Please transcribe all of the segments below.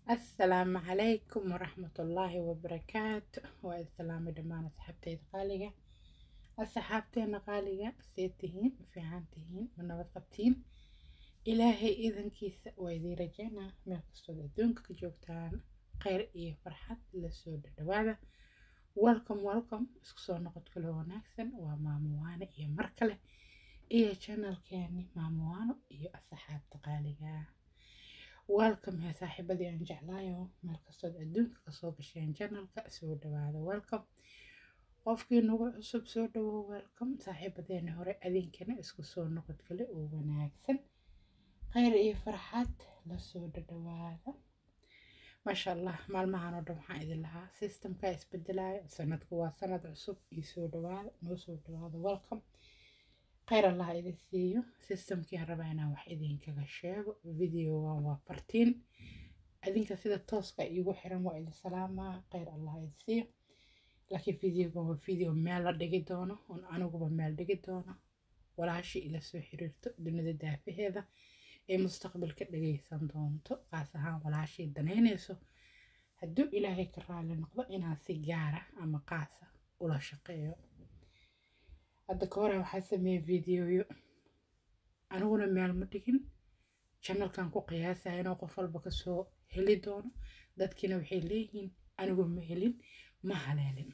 السلام عليكم ورحمة الله وبركاته. والسلام دمان أصحابتي غالية. أصحابتي غالية سيتهين في عانتهين من وقتين إلهي إذن كيس ويدي رجعنا من قصة دونك كجوكتان خير إيه فرحة لسود الدوالة. welcome اسكسو نقد كله وناكسن وماموانا إيه مركلة إيه channel كاني ماموانا إيه أصحابتي غالية. welcome يا صاحبتي aan jeclaayo meel kastood adduunka kasoo gasheen channelka soo dhawaada welcome qofkii nagu cusub soo dhawo welcome saaxiibadeena hore adinkana isku soo noqod kale oo wanaagsan khayr iyo farxad la soo dhawaada maasha allah maalmahan oo dhan waxaan idin lahaa systemka isbedelaya sanadku waa sanad cusub iyo soo dhawaada noo soo dhawaada welcome khayr allah idin siiyo systemkii rabaa inaan wax idinkaga sheego videogan waa fartiin adinka sida tooska iigu xiran waa idin salaamaa khayr allah idin siiyo laakiin videogan waa video meel la dhigi doono oon aniguba meel dhigi doono walaashii ila soo xiriirto dunida daafaheeda ee mustaqbalka dhagaysan doonto qaas ahaan walaashii danaynayso hadduu ilaahay ka raali noqdo inaan si gaara ama qaasa ula shaqeeyo hadda ka hore waxaa sameeyay videoyo aniguna meel ma dhigin channelkan ku qiyaasaya inuu qof walba kasoo heli doono dadkiina waxay leeyihiin anigu ma helin ma haleelin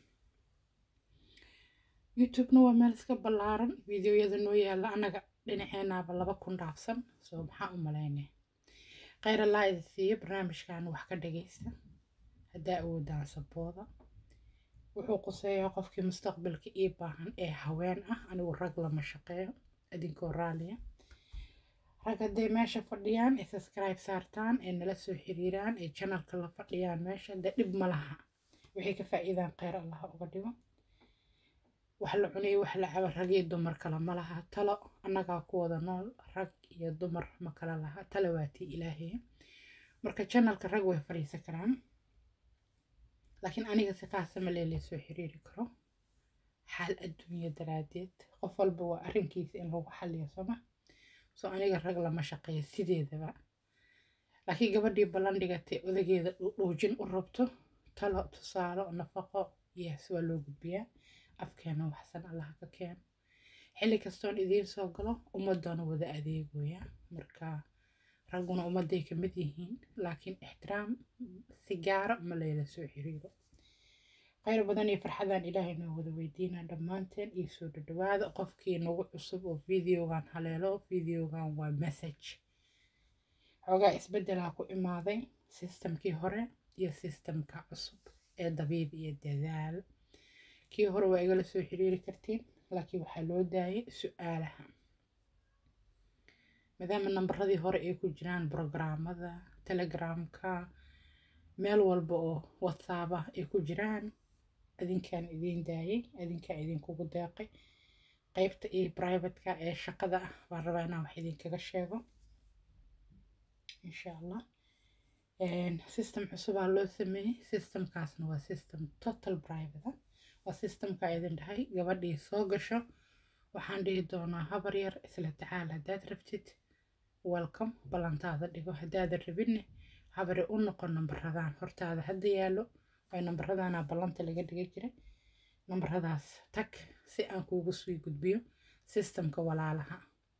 youtube-na waa meel iska ballaaran videoyada noo yaalla annaga dhinaceenaaba 2,000 dhaafsan soo maxaa u malaynaya khayr allah idin siiyo barnaamijkan wax ka dhagaysta haddaa awoodaan sabooda wuxuu quseeyaa qofkii mustaqbalka ii baahan ee haween ah anigu rag lama shaqeeyo idinkoo raaliya rag hadday meesha fadhiyaan ee subscribe saartaan ee nala soo xiriiraan ee channelka la fadhiyaan meesha dee dhib ma laha waxay ka faa'iidaan khayr allah uga dhigo wax la cunay wax la cabo rag iyo dumar kale ma laha talo annagaa ku wada nool rag iyo dumar ma kala laha talo waa tii ilaahay marka channelka rag way fadhiisan karaan laakiin aniga si qaasa ma leelay soo xiriiri karo xaal adduunya daraadeed qof walba waa arrinkiisa in lagu xalliyo soma soo aniga rag lama shaqeeyo sideedaba laakiin gabadhii ballan dhigatay odageeda dhuujin u rabto talo tusaalo nafaqo yes waa loo gudbiyaa afkeena waxsan allah ka keeno xilli kastoon idiin soo galo ummadana wada adeegoya marka raguna ummaday ka mid yihiin laakiin ixtiraam si gaara ma leela soo xiriiro khayr badan iyo farxadaan ilaahay noo wada weydiinaa dhammaanteen iyo soo dhawaada qofkii nagu cusub oo videogan haleelo videogan waa message xoogaa isbedelaa ku imaaday systemkii hore iyo systemka cusub ee dabiib iyo dadaal kii hore waa igala soo xiriiri kartiin laakiin waxaa loo daayay su'aalaha maadaama nambaradii hore ay ku jiraan programmada telegramka meel walba oo whatsapp ah ay ku jiraan adinkaan idiin daayay adinkaan idinkugu deeqay qaybta iyo privateka ee shaqada ah waan rabaa inaan wax idinkaga sheego insha allah system cusubaa loo sameeyey systemkaasna waa system total private ah waa systemka idin dhahay gabadhii soo gasho waxaan dhihi doonaa habar yar isla tacaal haddaad rabtid welcome ballantaada dhigo haddaadan rabinne habare u noqon nambaradaan hortaada hadda yaallo way nambaradana ballanta laga dhiga jiray nambaradaas tag si aan kuugu sii gudbiyo systemka walaalaha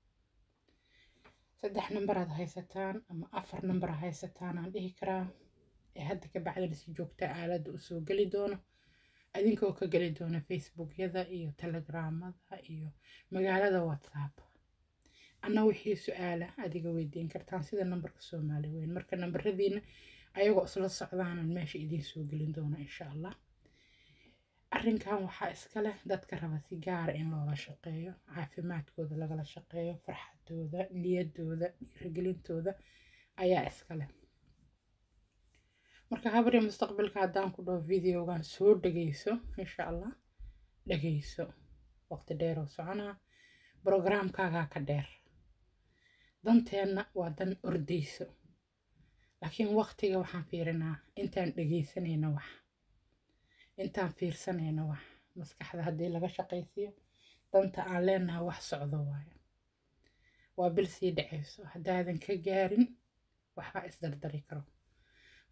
3 nambaraad haysataan ama 4 nambar haysataan aan dhihi karaa ee hadda ka bacdan si joogta aaladda u soo geli doono adinkoo ka geli doona facebookyada iyo telegramada iyo magaalada whatsapp anna wixii su'aala adiga weydiin kartaan sida nambarka Soomaali weyn marka nambaradiina ayagoo isla socdaan meesha idiin soo gelin doona insha allah arrinkan waxaa iska leh dadka raba si gaar in loola shaqeeyo caafimaadkooda lagala shaqeeyo farxadooda niyadooda dhiirigelintooda ayaa iska leh marka habari mustaqbalka haddaan ku dhaho videogan soo dhagayso insha allah dhagayso waqti dheer oo soconaa programkaaga ka dheer danteena waa dan ordayso laakiin waqtiga waxaan fiirinaa intaan dhagaysanayna wax intaan fiirsanayna wax maskaxda haddii laga shaqaysiyo danta aan leenahay wax socdo waayo waa bil sii dhacayso haddaadan ka gaarin waxba isdardari karo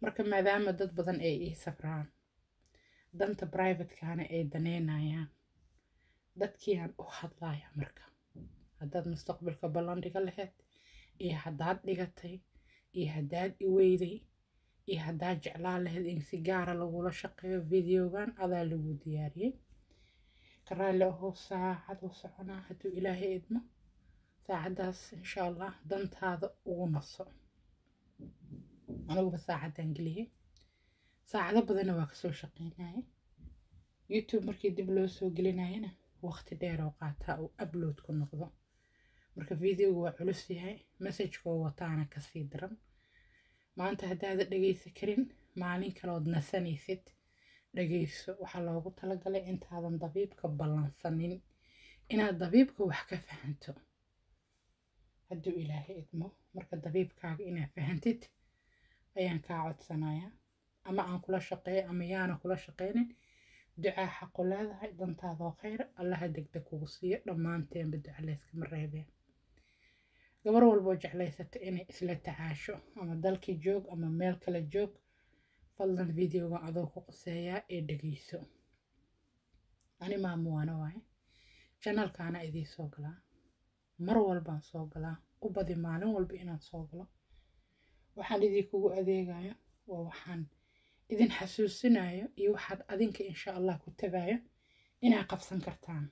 marka maadaama dad badan ay ii safraan danta privatekaana ay daneynayaan dadkii aan u hadlaya marka haddaad mustaqbalka ballan dhiga lahayd iyo haddaad dhigatay iyo haddaad i weyday iyo haddaad jeclaan lahayd in si gaara lagula shaqeeyo videogan adaa lagu diyaariyey ka raalli ahoo saacad u soconaa hadduu ilaahay idmo saacaddaas insha allah dantaada ugu naso aniguba saacaddaan geliyey saacado badanna waa kasoo shaqeynaya youtube markii dib loo soo gelinayana waqti dheer oo qaataa uu upload ku noqdo marka videogu waa culus yahay messagekoo wataana kasii daran maanta haddaada dhegaysa karin maalin kalood nasanaysid dhagayso waxaa loogu talagalay intaadan dabiibka ballansanin inaad dabiibka wax ka fahanto hadduu ilaahay idmo marka dabiibkaaga inaad fahantid ayaan kaa codsanayaa ama aan kula shaqeeyo ama yaana kula shaqeynin ducaa xaqu leedahay dantaadoo khayr allaha degdeg kugu siiyo dhammaanteenba duca layskama reebeen gabar walboo jeclaysato inay isla tacaasho ama dalkii joog ama meel kale joog fadlan videogan adoo ku quseeyaa ee dhegayso ani maamuwaana waaye janalkaana idii soo galaa mar walbaan soo galaa u badi maalin walba inaan soo galo waxaan idinkugu adeegayo waa waxaan idin xasuusinayo iyo waxaad adinka insha allah ku tagayo inaad qabsan kartaan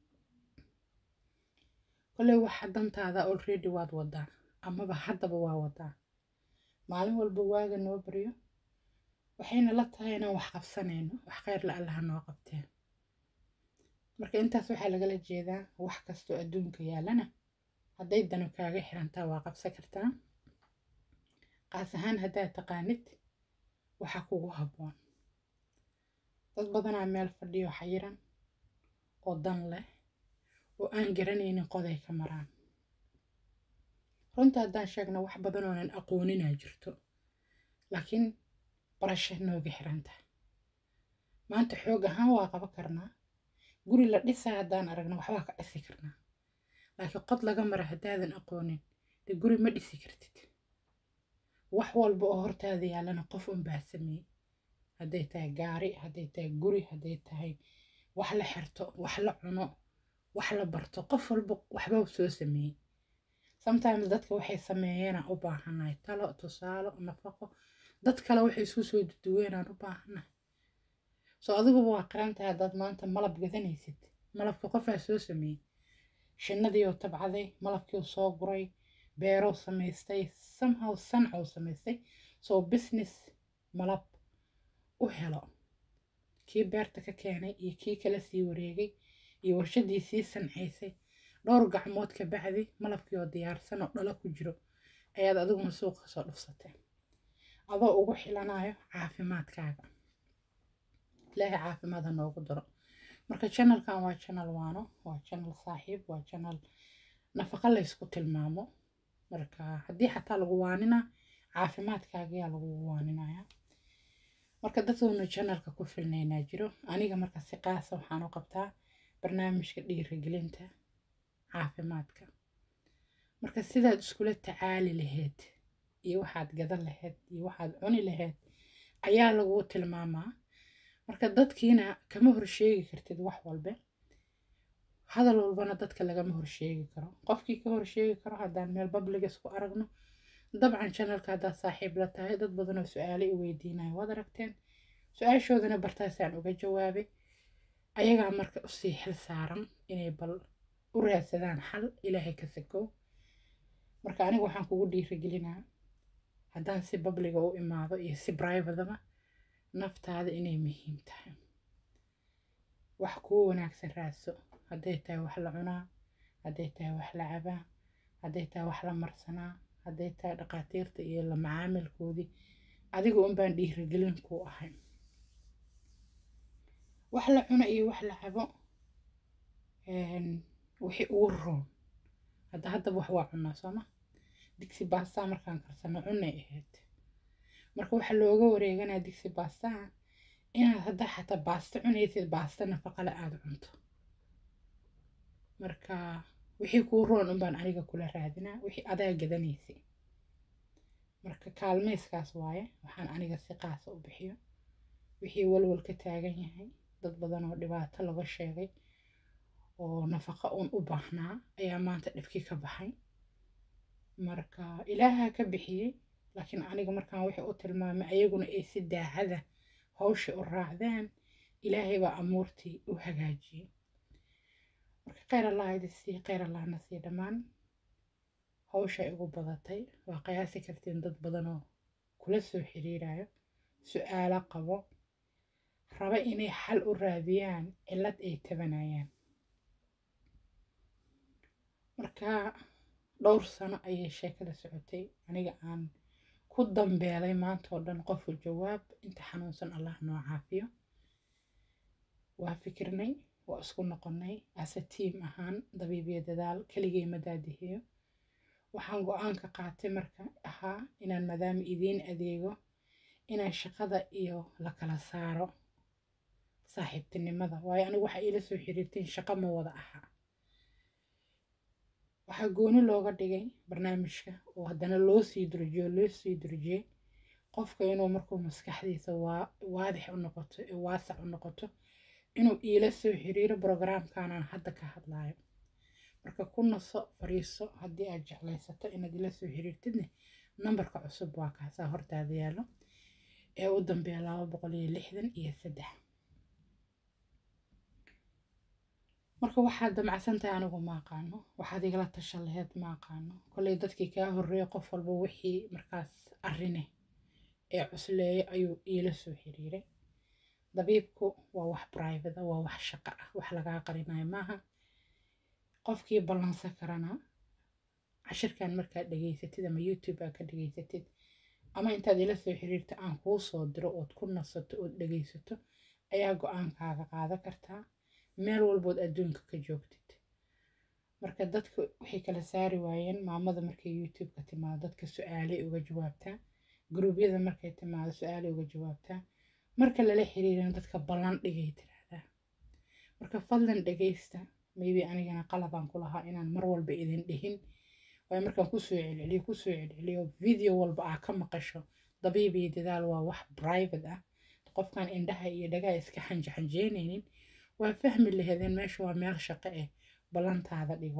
kolley waxa dantaada already waad wadaa amaba haddaba waa wadaa maalin walba waaga noo baryo waxayna la tahay inaan wax qabsanayno wax khayr la allaha noo qabteen marka intaas waxaa lagala jeedaa wax kastoo adduunka yaalana hadday danu kaaga xirantaa waa qabsan kartaa qaas ahaan haddaad taqaanid waxa kugu habboon dad badanaa meel fadhiyo xayiran oo dan leh oo aan garanaynin qoday ka maraan runta haddaan sheegno wax badan oonan aqooninaa jirto laakiin barasho nooga xirantahay maanta xoog ahaan waa qaban karnaa guri la dhisaa haddaan aragno waxbaa ka dhisi karnaa laakiin qod laga mara haddaadan aqoonin dee guri ma dhisi kartid wax walba oo hortaada yaalana qof unbaa sameeyey hadday tahay gaari hadday tahay guri hadday tahay wax la xirto wax la cuno wax la barto qof walba waxba soo sameeyey sometimes dadka waxay sameeyeen u baahanahay talo tusaalo nafaqo dad kale waxay isku soo duduweenaan u baahanahay soo adiguba waa qarantahay haddaad maanta malab gadanaysid malabka qofaa soo sameeyey shinnadii oo tabcaday malabkii oo soo guray beero samaystay somehow sanco samaystay soo business malab u helo kii beerta ka keenay iyo kii kala sii wareegay iyo warshadii sii sancaysay dhowr gacmood ka bacdi malabkii oo diyaarsan oo dhalo ku jiro ayaad adiguna suuqa soo dhufsatay adoo ugu xilanayo caafimaadkaaga ilaahay caafimaad ha noogu daro marka channelkan waa channel waano waa channel saaxiib waa channel nafaqo la isku tilmaamo marka haddii xataa lagu waanina caafimaadkaaga yaa lagu waaninaya marka dadkoona channelka ku filnaynaa jiro aniga marka si qaasa waxaan u qabtaa barnaamijka dhiirigelinta caafimaadka marka sidaad iskula tacaali lahayd iyo waxaad gadan lahayd iyo waxaad cuni lahayd ayaa lagu tilmaamaa marka dadkiina kama horsheegi kartid wax walba hadal walbana dadka lagama horsheegi karo qofkii ka horsheegi karo haddaan meel public isku aragno dabcan channelka haddaad saaxiib la tahay dad badan oo su-aalo i weydiinayo waad aragteen su-aashoodana bartaasaan uga jawaabay ayagaa marka usii xil saaran inay bal u raadsadaan xal ilaahay ka sakow marka aniga waxaan kugu dhiirigelinaa haddaan si publiga u imaado iyo si privataba naftaada inay muhiim tahay wax kuu wanaagsan raadso hadday tahay wax la cunaa hadday tahay wax la cabaa hadday tahay wax la marsanaa hadday tahay dhaqaatiirta iyo la macaamilkoodii adiga unbaan dhiirigelin kuu ahay wax la cuno iyo wax la cabo wixii ugu roon haddaba wax waa cunaa sooma digsi baastaa markaan karsano cunay ahayd marka waxa looga wareeganaa digsi baastaa inaad haddaa xataa baasta cunaysid baasta nafaqa la aada cunto marka wixii kuu roon unbaan aniga kula raadinaa wixii adaa gadanaysay marka kaalmayskaas waaye waxaan aniga si qaasa u bixiyo wixii walwal ka taagan yahay dad badan oo dhibaato laga sheegay oo nafaqo uun u baahnaa ayaa maanta dhibkii ka baxay marka ilaaha ka bixiyey laakiin aniga markaan wixii u tilmaamay ayaguna ay si daacada hawsha u raacdeen ilaahay baa amuurtii u hagaajiyey marka khayr allah idin sii khayr allahna sii dhammaan hawshay ugu badatay waa qiyaasi kartiin dad badan oo kula soo xiriirayo su'aalo qabo raba inay xal u raadiyaan cillad ay tabanayaan marka dhowr sano ayay sheekada socotay aniga aan ku dambeelay maanta oo dhan qofu jawaab inta xanuunsan allah noo caafiyo waa fikirnay waa isku noqonnay ase tiim ahaan dabiibiyo dadaal keligay madaadihiyo waxaan go-aanka qaatay marka ahaa inaan maadaama idiin adeego inaan shaqada iyo la kala saaro saaxiibtinimada waayo anigu waxa iila soo xiriirteen shaqo ma wada aha waxaa gooni looga dhigay barnaamijka oo haddana loo sii durjiyey qofka inuu markuu maskaxdiisa waadix u noqoto ee waasac u noqoto inuu iila soo xiriiro brogramkanaan hadda ka hadlayo marka ku naso fariiso haddii aad jeclaysato inaad ila soo xiriirtidne nambarka cusub waa kaasaa hortaada yaallo ee u dambeeya 263 marka waxaad damacsantahay anigu ma aqaano waxaad igala tashan laheyd ma aqaano kolley dadkii kaa horreeyay qof walba wixii markaas arine ee cusleeyo ayuu iila soo xiriiray dabiibku waa wax private waa wax shaqo ah wax lagaa qarinayo maaha qofkii ballansan karana cashirkan markaad dhageysatid ama youtube aad ka dhageysatid ama intaad ila soo xiriirta aan kuu soo diro ood ku nasato ood dhageysato ayaa go-aankaaga qaadan kartaa meel walbood adduunka ka joogtid marka dadka waxay kala saari waayeen maamada markay youtube-ka timaado dadka su-aalay uga jawaabtaa gruubyada markay timaado su-aalay uga jawaabtaa marka lala xiriirina dadka ballan dhigay tiraahdaa marka fadlan dhageysta maybe anigana qalabaan ku lahaa inaan mar walba idin dhihin waayo markaan kusoo celceliyo video walba aa ka maqasho dabiib iyo dadaal waa wax private ah qofkaan indhaha iyo dhagaa iska xanjeynaynin waa fahmi laheedeen meesha waa meel shaqo eh ballantaada dhigo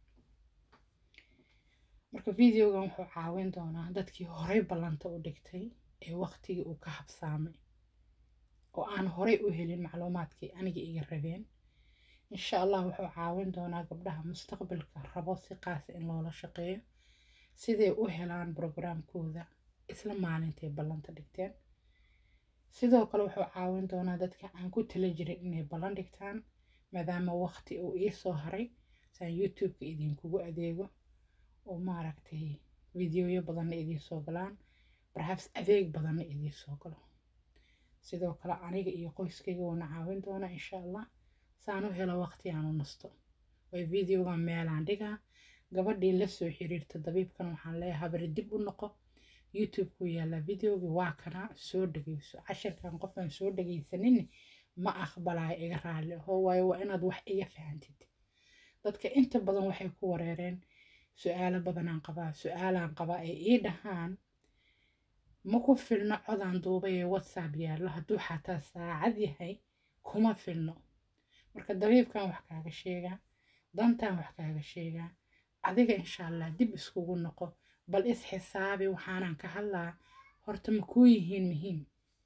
marka videogan wuxuu caawin doonaa dadkii horey ballanta u dhigtay ee waqtigii uu ka habsaamay oo aan horey u helin macluumaadkii aniga iga rabeen insha allah wuxuu caawin doonaa gabdhaha mustaqbalka rabo si qaas in loola shaqeeyo siday u helaan brogramkooda isla maalintay ballanta dhigteen sidoo kale wuxuu caawin doonaa dadka aan ku tala jirin inay ballan dhigtaan maadaama waqti uu ii soo haray saan youtube-ka idinkugu adeego oo maaragtay videoyo badanna idiin soo galaan perhaps adeeg badanna idiin soo galo sidoo kale aniga iyo qoyskayga wuuna caawin doonaa insha allah saan u helo waqti aan u nasto way videogan meelaan dhigaa gabadhii la soo xiriirta dabiibkan waxaan leeyahay habari dib u noqo youtube-ku yaalla videogi waa kana soo dhageyso cashirkan qofaan soo dhageysanin ma aqbalaayo iga raalli ahoo waayo waa inaad wax iga fahantid dadka inta badan waxay ku wareereen su-aalo badanaan qabaa ay ii dhahaan ma ku filno codaan duubay ee whatsapp yaallo hadduu xataa saacad yahay kuma filno marka dabiibkan wax kaaga sheegaa dantaan wax kaaga sheegaa adiga insha allah dib iskugu noqo bal is xisaabi waxaanan ka hadlaa horta ma kuu yihiin muhiim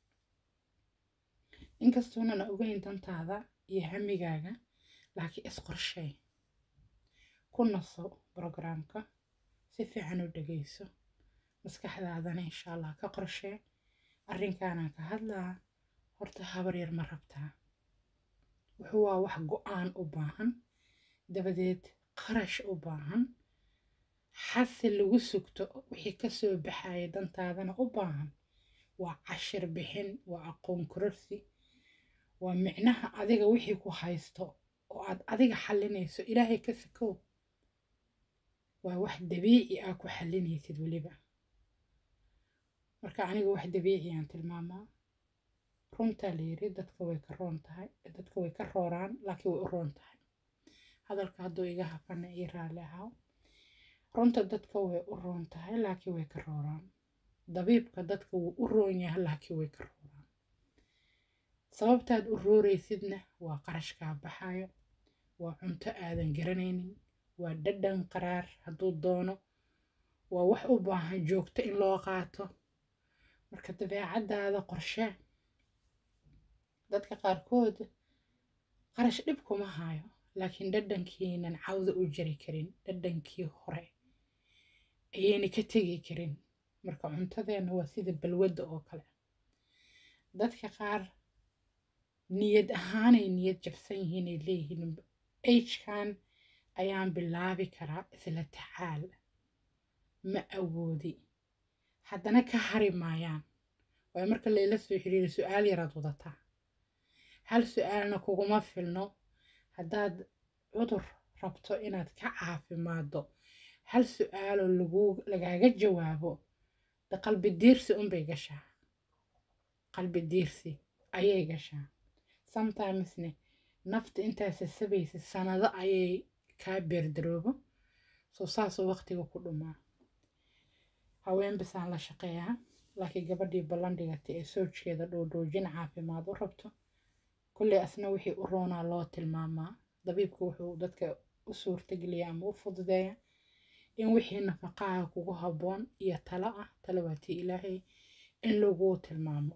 inkastoonana ogeyn dantaada iyo hamigaaga laakiin isqorshay ku naso brogramka si fiican u dhageyso maskaxdaadana insha allah ka qorshee arrinkaanan ka hadlaa horta habar yar ma rabtaa wuxuu waa wax go-aan u baahan dabadeed qarash u baahan xasi lagu sugto wixii ka soo baxaya dantaadana u baahan waa cashir bixin waa aqoon kororsi waa micnaha adiga wixii ku haysto oo aad adiga xallinayso ilaahay ka sakow waa wax dabiici ah ku xallinaysid weliba marka aniga wax dabiici aan tilmaamaa runtaa la yiri dadka way ka roon tahay dadka way ka rooraan laakiin way u roon tahay hadalka hadduu iga hafana ii raalli ahaa runta dadka way u roon tahay laakiin way ka rooraan dabiibka dadka wuu u roon yahay laakiin way ka rooraan. Sababtaad u rooraysidna waa qarashkaa baxayo, waa cunto aadan garanaynin, waa dhadhan qaraar hadduu doono, waa wax u baahan joogto in loo qaato. marka dabeecadaada qorshee. dadka qaarkood qarash dhib kuma hayo, laakiin dhadhankiinan cawda u jari karin, dhadhankii hore ayayna ka tegi karin. marka cuntadeena waa sida balwadda oo kale. dadka qaar niyad ahaanay niyad jabsan yihiin, ay leeyihiin agekan ayaan bilaabi karaa isla tacaal, ma awoodi, haddana ka hari maayaan. waayo marka layla soo xiriiro su-aal yaraad wadataa, hal su-aalna kuguma filno. haddaad cudur rabto inaad ka caafimaado, hal su-aaloo lagaaga jawaabo, de qalbi diirsi unbay gashaa, qalbi diirsi ayay gashaa. sometimesne nafta intaa sasabaysa sanado ayay kaa beerdaroobo, soo saasoo waqtiga ku dhumaa. haween bisaan la shaqeeyaa, laakiin gabadhii ballan dhigatay ee soojkeeda dhoodhoojin caafimaad u rabto, kulley asna wixii u roonaa loo tilmaamaa. dabiibku wuxuu dadka u suurtageliyaa ama u fududeeya in wixii nafaqaha kugu habboon iyo talo ah, talo waa tii ilaahay, in laguu tilmaamo.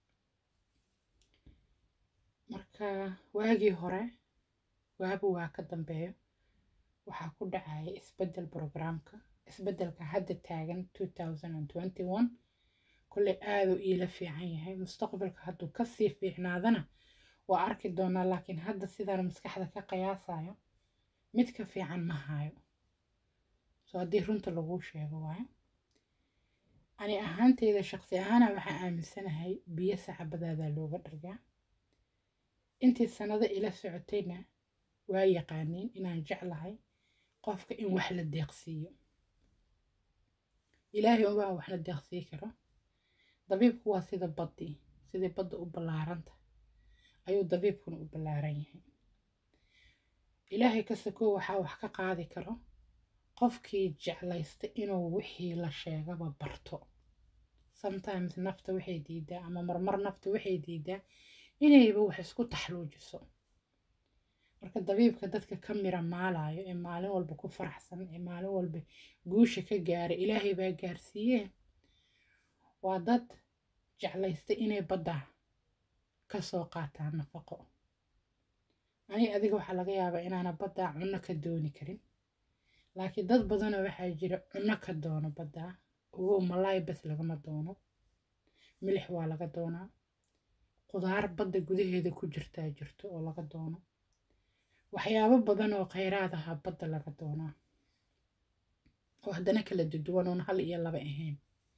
marka waagii hore waaba waa ka dambeeyo waxaa ku dhacaya isbeddel programka. isbeddelka hadda taagan 2021 kulley aaduu iila fiican yahay. mustaqbalka hadduu kasii fiicnaadana waa arki doonaa, laakiin hadda sidaan maskaxda ka qiyaasayo mid ka fiican ma hayo. soo haddii runta laguu sheego waayo. ani ahaanteyda shaqsi ahaana waxaa aaminsanahay biyo sacabadaadaa looga dhargaa. intii sanado ila socotayna waa yaqaaniin inaan jeclahay qofka in wax la deeqsiiyo. ilaahay ubaa wax la deeqsii karo. dabiibku waa sida baddii, sidii badda u ballaaranta ayuu dabiibkuna u ballaaran yahay. ilaahay ka sakoo waxaa wax ka qaadi karo qofkii jeclaysta inuu wixii la sheegaba barto. sometimes nafta waxay diidaa, ama marmar nafta waxay diidaa inayba wax isku taxluujiso. marka dabiibka dadka ka mira maalayo ee maalin walba ku faraxsan, ee maalin walba guusha ka gaara, ilaahay baa gaarsiiyee, waa dad jeclaysta inay badda ka soo qaataan nafaqo. ani adiga waxaa laga yaabaa inaana baddaa cunno ka dooni karin, laakiin dad badanoo waxaa jira cunno ka doono baddaa. ogow malaay bas lagama doono, milix waa laga doonaa, qudaar badda gudaheeda ku jirtaa jirto oo laga doono, waxyaabo badan oo khayraad aha badda laga doonaa, oo haddana kala duwan oon hal iyo laba ahayn.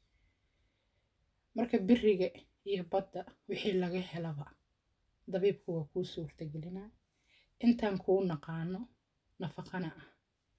marka biriga iyo badda wixii laga helaba dabiibku waa kuu suurtagelinaa, intaan kuu naqaano nafaqana ah.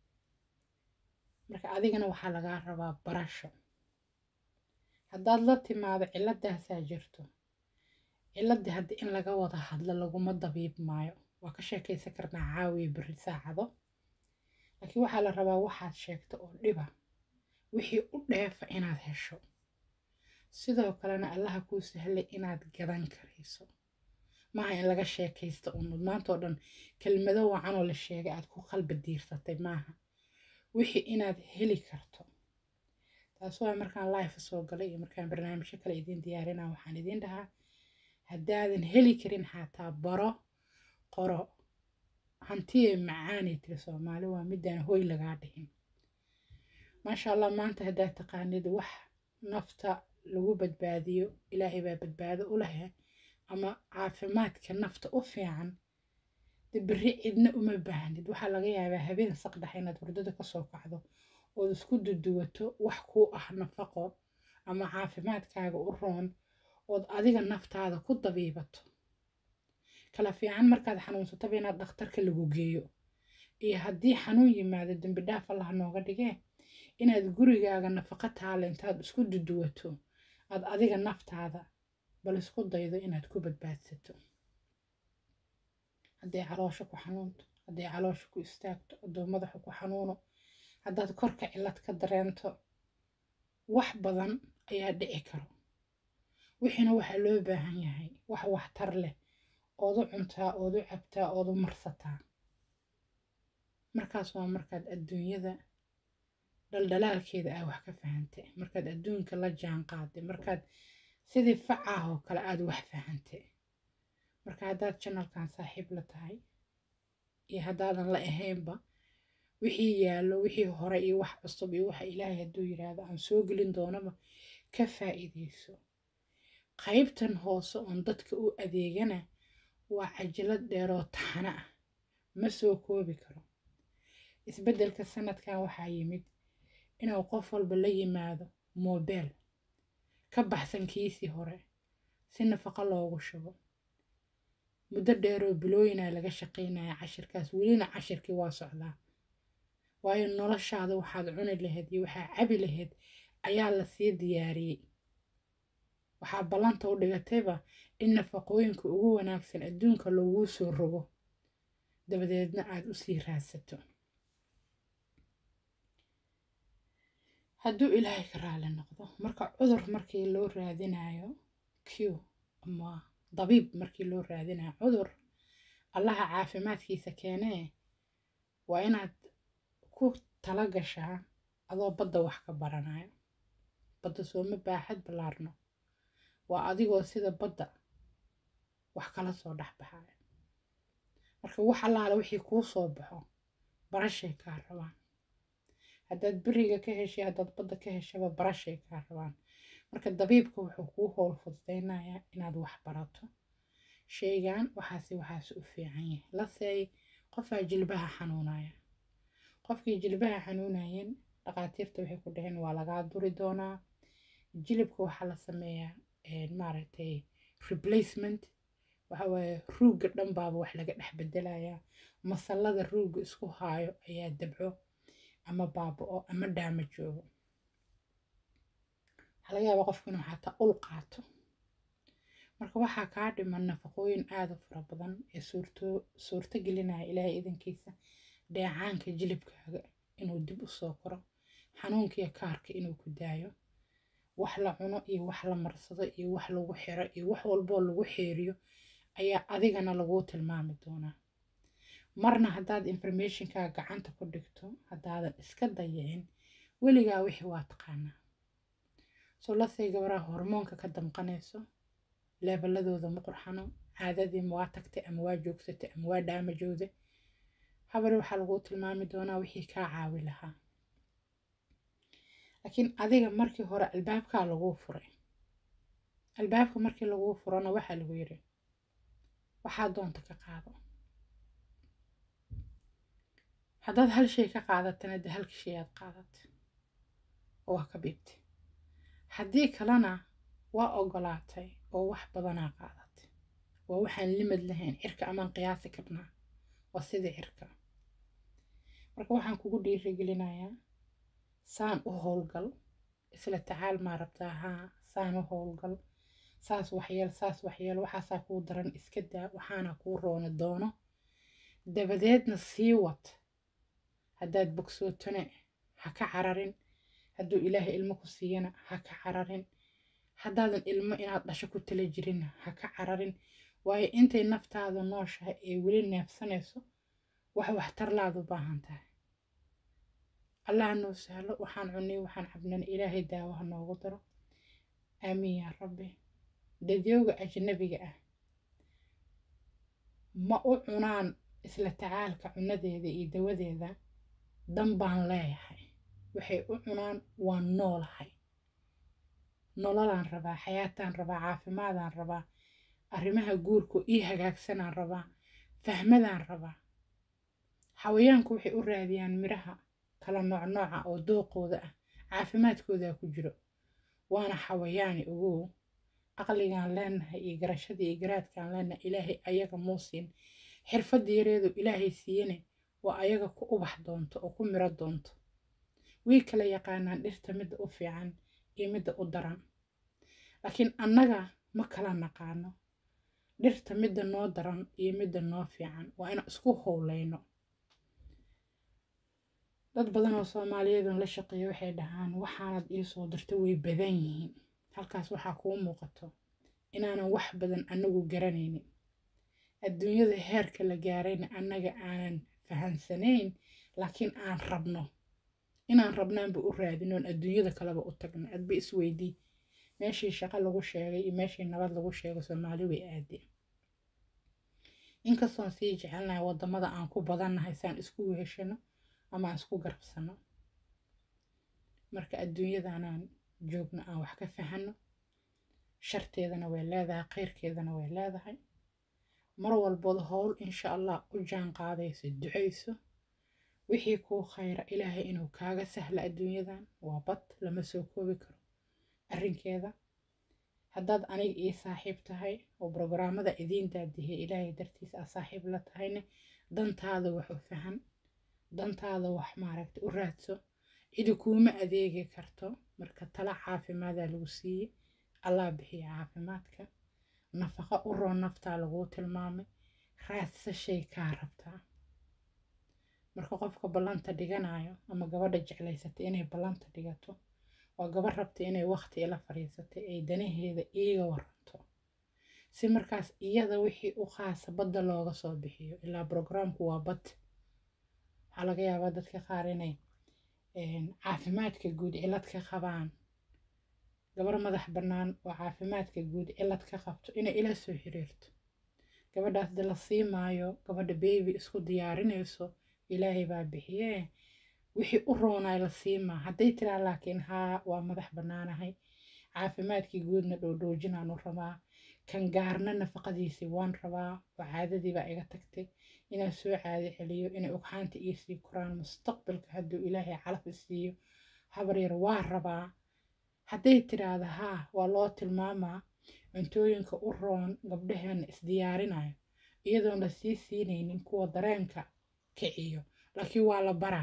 marka adigana waxaa lagaa rabaa barasho. haddaad la timaado ciladaasaa jirto, ciladii haddi in laga wada hadlo laguma dabiib maayo. waa ka sheekaysan karnaa caawiya beri saacado, laakiin waxaa la rabaa waxaad sheegto oo dhiba wixii u dheefa inaad hesho. sidoo kalena allaha kuu sahlay inaad gadan karayso, maaha in laga sheekaysto uun maanta oo dhan kelmado wacan oo la sheegay aad ku qalbi diirsatay maaha. wixii inaad heli karto. taas waa markaan live soo galay iyo markaan barnaamijyo kale idiin diyaarinaa waxaan idiin dhahaa haddaadan heli karin xataa baro, qoro. hantiye macaanay tiri Soomaali, waa midaan hoy lagaa dhihin. maasha allah, maanta haddaad taqaanid wax nafta lagu badbaadiyo, ilaahay baa badbaado u leh, ama caafimaadka nafta u fiican, dib beri cidna uma baahnid. waxaa laga yaabaa habeen saqdhax inaad hurdada ka soo kacdo ood isku duduwato wax kuu ah nafaqo ama caafimaadkaaga u roon, ood adiga naftaada ku dabiibato. kala fiican markaad xanuunsataba inaad dhakhtarka lagu geeyo, iyo haddii xanuun yimaado dambi dhaaf allah nooga dhigee, inaad gurigaaga nafaqo taale intaad isku duduwato aad adiga naftaada bal isku daydo inaad ku badbaadsato. hadday caloosha ku xanuunto, hadday caloosha ku istaagto, hadduu madaxa ku xanuuno, haddaad korka cilad ka dareento, wax badan ayaa dhici karo. wixiina waxaa loo baahan yahay wax waxtar leh oodu cuntaa, oodu cabtaa, oodu marsataa. markaas waa markaad adduunyada dhaldhalaalkeeda aa wax ka fahantay, markaad adduunka la jaan qaaday, markaad sidii facaah oo kale aad wax fahantay. marka haddaad channelkan saaxiib la tahay iyo haddaadan la ahaynba, wixii yaallo, wixii hore iyo wax cusub iyo waxa ilaahay hadduu yiraahdo aan soo gelin doonaba ka faa'iidayso. qaybtan hoose oon dadka u adeegana waa cajalad dheeroo taxana ah, ma soo koobi karo. isbeddelka sanadkan waxaa yimid inuu qof walba la yimaado moobeel ka baxsan kiisii hore si nafaqo loogu shubo. muddo dheeroo bilooyinaa laga shaqaynaya cashirkaas, welina cashirkii waa socdaa. waayo noloshaada waxaad cuni lahayd iyo waxaa cabi lahayd ayaa la sii diyaariyey. waxaa ballanta u dhigatayba in nafaqooyinka ugu wanaagsan adduunka laguu soo rogo, dabadeedna aad u sii raadsato. hadduu ilaahay ka raali noqdo, marka cudur markii loo raadinayo ama dabiib markii loo raadinayo cudur, allaha caafimaadkiisa keenee, waa inaad ku tala gashaa adoo badda wax ka baranayo. badda sooma baaxad ballaarno, waa adigoo sida badda wax kala soo dhex baxayo. marka wax allaala wixii kuu soo baxo barashay kaa rabaan. haddaad beriga ka heshay, haddaad badda ka heshaba barashay kaa rabaan. marka dabiibka wuxuu kuu howl fududaynayaa inaad wax barato. shaygan waxaas u fiican yahay. lasey qofaa jilbaha xanuunaya, qofkii jilbaha xanuunayeen dhaqaatiirta waxay ku dhaheen waa lagaa duri doonaa. jilibka waxaa la sameeyaa maaragtay replacement, waxa waaye ruugga dhan baaba wax laga dhex bedelayaa. masallada ruugga isku haayo ayaa dabco ama baaba'o ama dhaama joogo. waxaa laga yaabaa qofka inuu xataa ul qaato. marka waxaa kaa dhiman nafaqooyin aad u fara badan ee suurto gelinaya ilaahay idankiisa dheecaanka jilibkaaga inuu dib u soo koro, xanuunkiiyo kaarka inuu ku daayo. wax la cuno iyo wax la marsado iyo wax lagu xiro iyo wax walboo lagu xeeriyo ayaa adigana laguu tilmaami doonaa. marna haddaad informationkaa gacanta ku dhigto, haddaadan iska dayicin, weligaa wixii waa taqaanaa. soo lasey gabaraha hormoonka ka damqanayso, leebaladooda ma qurxano, caadadii ma waa tagtay ama waa joogsatay ama waa dhaamajooda, habari waxaa laguu tilmaami doonaa wixii kaa caawi lahaa. laakiin adiga markii hore albaabkaa laguu furay. albaabka markii laguu furana waxaa lagu yiri waxaa doonta ka qaado. haddaad hal shay ka qaadatana de halka shay aad qaadatay oo waa ka biibtay. haddii kalena waa ogolaatay oo wax badanaa qaadatay. waa waxaan limad lahayn, cirka amaan qiyaasi karnaa, waa sidii cirka. marka waxaan kugu dhiirigelinayaa saan u howlgal, isla tacaal maa rabtaa, haa saan u howlgal, saas waxyeel, waxaasaa kuu daran iska daa, waxaana kuu rooni doono. dabadeedna sii wad. haddaad bogsootone ha ka cararin, hadduu ilaahay ilmo ku siiyana ha ka cararin, haddaadan ilmo inaad dhasho ku tala jirin ha ka cararin. waayo intay naftaadu nooshahay ee weli neefsanayso wax waxtar laad u baahan tahay. allah noo sahlo, waxaan cunay waxaan cabnana ilaahay daawaha noogu daro. aamiin yaa rabbi. dadyooga ajnabiga ah ma u cunaan isla tacaalka cunadeeda iyo dawadeeda dan baan leeyahay. waxay u cunaan waa noolahay, nololaan rabaa, xayaataan rabaa, caafimaadaan rabaa, arrimaha guurku ii hagaagsanaan rabaa, fahmadaan rabaa. xawayaanku waxay u raadiyaan miraha kala nooca oo dooqooda ah, caafimaadkooda ku jiro. waana xawayaani ugu aqligaan leenahay iyo garashadii iyo garaadkaan leenahay ilaahay ayaga muusin. xirfadda yareedu ilaahay siiyane waa ayaga ku ubax doonto oo ku miro doonto. way kala yaqaanaan dhirta midda u fiican iyo midda u daran. laakiin annaga ma kala naqaano dhirta midda noo daran iyo midda noo fiican. waa inaan isku howlayno. dad badan oo Soomaaliyeed la shaqeeyo waxay dhahaan waxaanad ii soo dirtay way badan yihiin. Halkaas waxaa kuu muuqato inaanan wax badan anagu garanaynin. Adduunyada heerka la gaarayna annaga aanan fahansanayn, laakiin aan rabno inaan rabnaanba u raadinoon adduunyada kaleba u tagno. Adba isweydii meeshii shaqo lagu sheegay iyo meeshii nabad lagu sheego Soomaali way aadeen. Inkastoon sii jecelnahay wadamada aan ku badannahay saan isku weheshano ama aan isku garabsano. Marka adduunyadanaan joogno aan wax ka fahano, sharteedana way leedahay, khayrkeedana way leedahay. mar walbooda howl insha Allah u jaan qaadayso ducayso wixii kuu khayra ilaahay inuu kaaga sahla adduunyadan waa bad lama soo koobi karo arrinkeeda. haddaad aniga ii saaxiib tahay oo programmada idiin daadiyay ilaahay dartiis aa saaxiib la tahayne dantaada wax u fahan, dantaada wax maaragtay u raadso. cidi kuuma adeegi karto. marka tala caafimaada lagu siiyey, Allah bixiya caafimaadka. nafaqo u roon naftaa lagu tilmaamay, raadsa shay kaa rabtaa. marka qofka ballanta dhiganayo ama gabadha jeclaysatay inay ballanta dhigato waa gabar rabta inay waqti ila fariisatay ay danaheeda iiga waranto, si markaas iyada wixii u khaasa badda looga soo bixiyo. ilaa programku waa bad. waxaa laga yaabaa dadka qaar inay caafimaadka guud cilad ka qabaan. gabar madax bannaan oo caafimaadka guud cilad ka qabto inay ila soo xiriirto. gabadhaas de la sii maayo, gabadha baby isku diyaarinayso ilaahay baa bixiyee wixii u roonay la siimaa. hadday tiraa laakiin haa waa madax bannaanahay, caafimaadkii guudna dhoodhoojinaan u rabaa, kan gaarna nafaqadiisii waan rabaa, oo caadadii baa iga tagtay inaan soo caadi celiyo, inay ugxaanta iisii koraan mustaqbalka hadduu ilaahay calaf isiiyo habar yar waa rabaa. hadday tiraahdo haa waa loo tilmaamaa cuntooyinka u roon gabdhaheena isdiyaarinayo iyadoon la sii siinaynin kuwa dareenka kiciyo, laakiin waa la baraa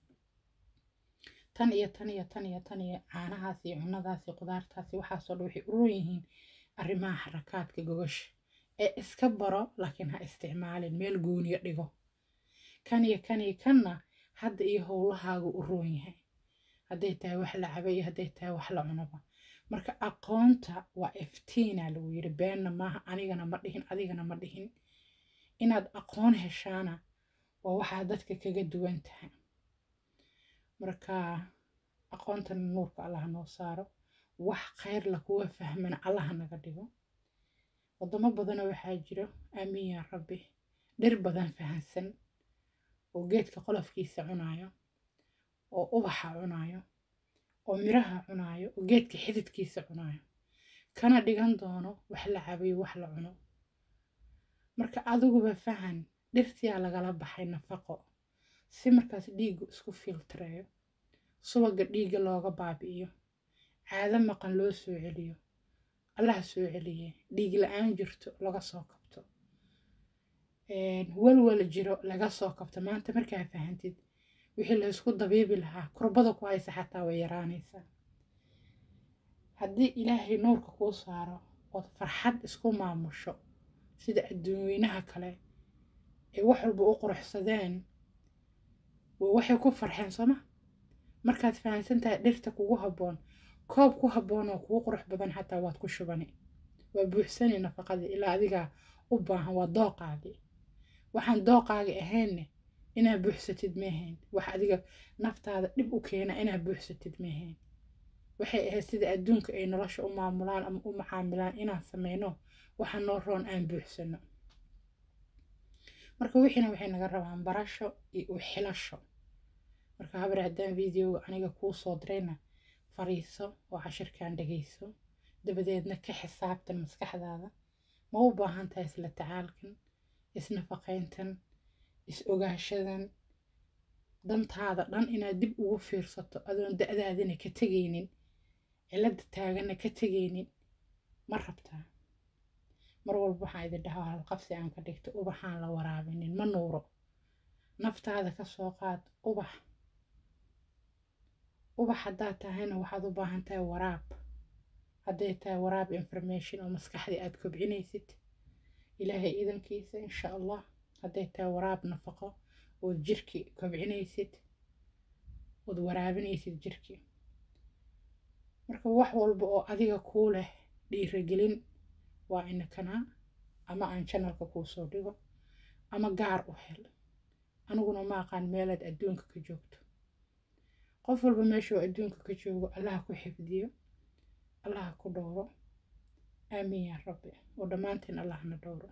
tan iyo caanahaas iyo cunadaas iyo qudaartaas waxaasoo dhan waxay u roon yihiin arrimaha xarakaadka gogosha ee iska baro, laakiin ha isticmaalin meel gooniyo dhigo. kanna hadda iyo howlahaagu u roon yahay, hadday tahay wax la cabo iyo hadday tahay wax la cunaba. marka aqoonta waa iftiina lagu yiri, beenna maaha, anigana ma dhihin adigana ma dhihin. inaad aqoon heshaana waa waxaa dadka kaga duwan tahay. marka aqoontana nuurka Allah noo saaro, wax khayr la kuwa fahmana Allah naga dhigo. wadamo badan waxaa jiro aamin yaa rabbi dhir badan fahansan oo geedka qolofkiisa cunayo, oo ubaxa cunayo, oo miraha cunayo, oo geedka xididkiisa cunayo, kana dhigan doono wax la cabayo wax la cuno. marka adiguba fahan dhirtiyaa lagala baxay nafaqo, si markaas dhiiggu isku filtreeyo, subaga dhiigga looga baabi'iyo, caado maqan loo soo celiyo, Allah soo celiye, dhiig la'aan jirto laga soo kabto, walwal jiro laga soo kabto. maanta markaa fahantid wixii la isku dabiibi lahaa kurbada ku haysa xataa way yaraanaysaa. haddii ilaahay nuurka kuu saaro ood farxad isku maamusho sida adduunyanaha kale ee wax walba u quruxsadeen waxay ku farxeen sooma. markaad fahansan tahay dhirta kugu habboon, koob ku habboon oo kugu qurux badan xataa waad ku shubani, waa buuxsani nafaqadii ilaa adigaa u baahan. waa dooqaagii. waxaan dooqaagi ahaynne inaad buuxsatid meehayn, wax adiga naftaada dhib u keena inaad buuxsatid meehayn. waxay ahayd sida adduunka ay nolosha u maamulaan ama u macaamilaan inaan sameyno waxa noo roon aan buuxsano. marka wixiina waxay naga rabaan barasho iyo u xilasho. marka habar haddaan videoga aniga kuu soo dirayna fariiso oo cashirkaan dhagayso, dabadeedna ka xisaabtan maskaxdaada ma u baahan tahay isla tacaalkan, isnafaqayntan, is ogaashadan, dantaada dhan inaad dib ugu fiirsato adoon da'daadina ka tegaynin, cilada taagana ka tegaynin ma rabtaa. mar walba waxaan idin dhahaa halqabsi aan ka dhigto ubaxaan la waraabinin ma nuuro. naftaada ka soo qaad ubax haddaad tahayna waxaad u baahan tahay waraab. hadday tahay waraab information oo maskaxdii aad kobcinaysid ilaahay idankiisa insha Allah, hadday tahay waraab nafaqo oo jirki kobcinaysid, ood waraabinaysid jirkii. marka wax walba oo adiga kuu leh dhiirigelin waa inakana ama aan channelka kuu soo dhigo ama gaar u hel. aniguna ma aqaan meelaad adduunka ka joogto. qof walba meeshuu adduunka ka joogo allaha ku xifdiyo, allaha ku dhowro. aamiin yaa rabbi. oo dhammaantiin allahna dhowro.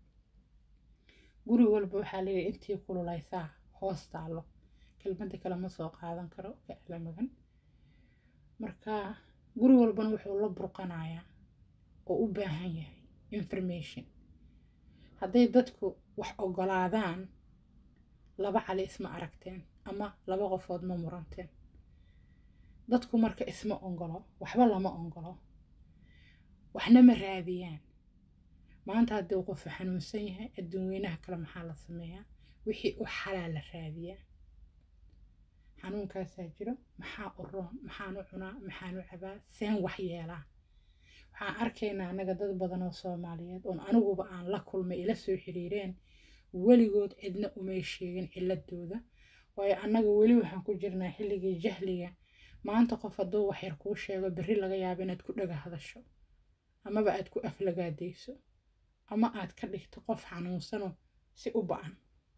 guri walba waxaa leeyahay intii kululaysaa hoos taalo. kelmadda kale ma soo qaadan karo ka alamagan. marka guri walbana wuxuu la burqanayaa oo u baahan yahay information. hadday dadku wax ogolaadaan, laba cali isma aragteen ama laba qofood ma muranteen. dadku marka isma ongolo, waxba lama ongolo, waxna ma raadiyaan. maanta haddii qof xanuunsan yahay adduun weynaha kale maxaa la sameeyaa? wixii u xalaal la raadiyaa. xanuunkaasaa jiro, maxaa u roon, maxaan u cunaa, maxaan u cabaa, seen wax yeelaa. waxaan arkaynaa anaga dad badan oo Soomaaliyeed oon aniguba aan la kulmay ila soo xiriireen, weligood cidna umay sheegin ciladooda. waayo annaga weli waxaan ku jirnaa xilligii jahliga. maanta qof hadduu wax yar kuu sheego berri laga yaabo inaad ku dhaga hadasho, amaba aad ku aflagaadayso, ama aad ka dhigto qof xanuunsano si u ba'an.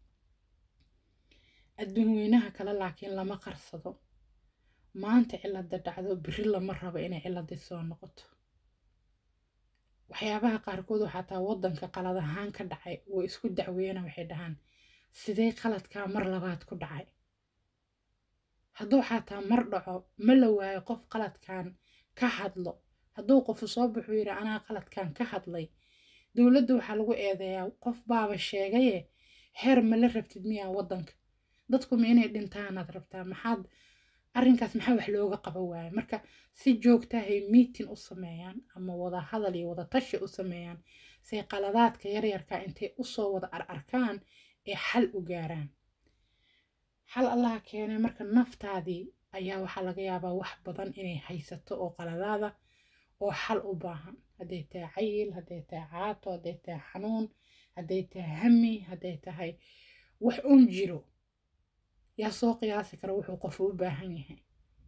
adduun weynaha kale laakiin lama qarsado. maanta cilada dhacdo berri lama rabo inay ciladii soo noqoto. waxyaabaha qaarkood oo xataa waddanka qalad ahaan ka dhacay way isku dacweeyaan. waxay dhahaan sidee qaladkaa mar labaad ku dhacay? hadduu xataa mar dhaco ma la waayo qof qaladkan ka hadlo. hadduu qofu soo baxuu yidhi anaa qaladkan ka hadlay, dowladda waxaa lagu eedeeyaa qof baaba sheegaye heer ma la rabtid miyaa waddanka? dadku ma inay dhintaanaad rabtaa? maxaad arrinkaas maxaa wax looga qaba waaye? marka si joogtahay meeting u sameeyaan ama wada hadal iyo wada tashi u sameeyaan, say qaladaadka yaryarka intay usoo wada arkaan ee xal u gaaraan. xal allaha keenay. marka naftaadii ayaa waxaa laga yaabaa wax badan inay haysato oo qaladaada oo xal u baahan. hadday tahay cayil, hadday tahay caato, hadday tahay xanuun, hadday tahay hami, hadday tahay wax un jiro, yaa soo qiyaasi kara wuxuu qofu u baahan yahay.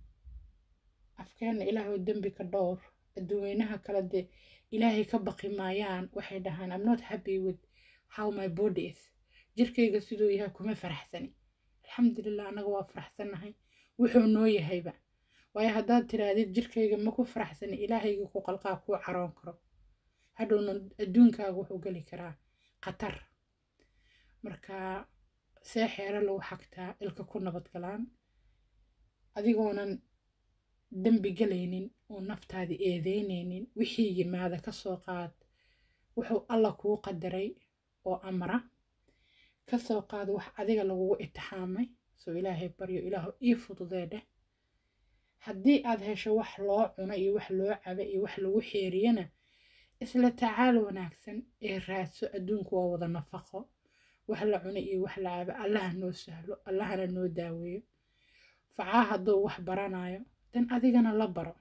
afkeena ilaahay dembi ka dhowr. adduweynaha kale dee ilaahay ka baqi maayaan. waxay dhahaan I'm not happy with how my body is. jirkayga siduu yahay kuma faraxsani. alxamdulillah anaga waa faraxsanahay wuxuu noo yahayba. waayo haddaad tiraadid jirkayga ma ku faraxsani, ilaahayga ku qalqaa kuu caroon karo. hadhowna adduunkaaga wuxuu geli karaa khatar. marka see xeero lagu xagtaa ilka ku nabad galaan adigoonan dembi galaynin oo naftaadi eedeynaynin. wixii yimaada ka soo qaad wuxuu alla kuu qadaray oo amra. ka soo qaad wax adiga lagugu itixaamay. soo ilaahay baryo, ilaahu ii fududee dheh. haddii aad hesho wax loo cuno iyo wax loo cabo iyo wax lagu xeeriyana, isla tacaal wanaagsan ee raadso. adduunku waa wada nafaqo. wax la cuno iyo wax la cabo allaha noo sahlo, allahana noo daaweeyo. facaa hadduu wax baranayo dan adigana la baro.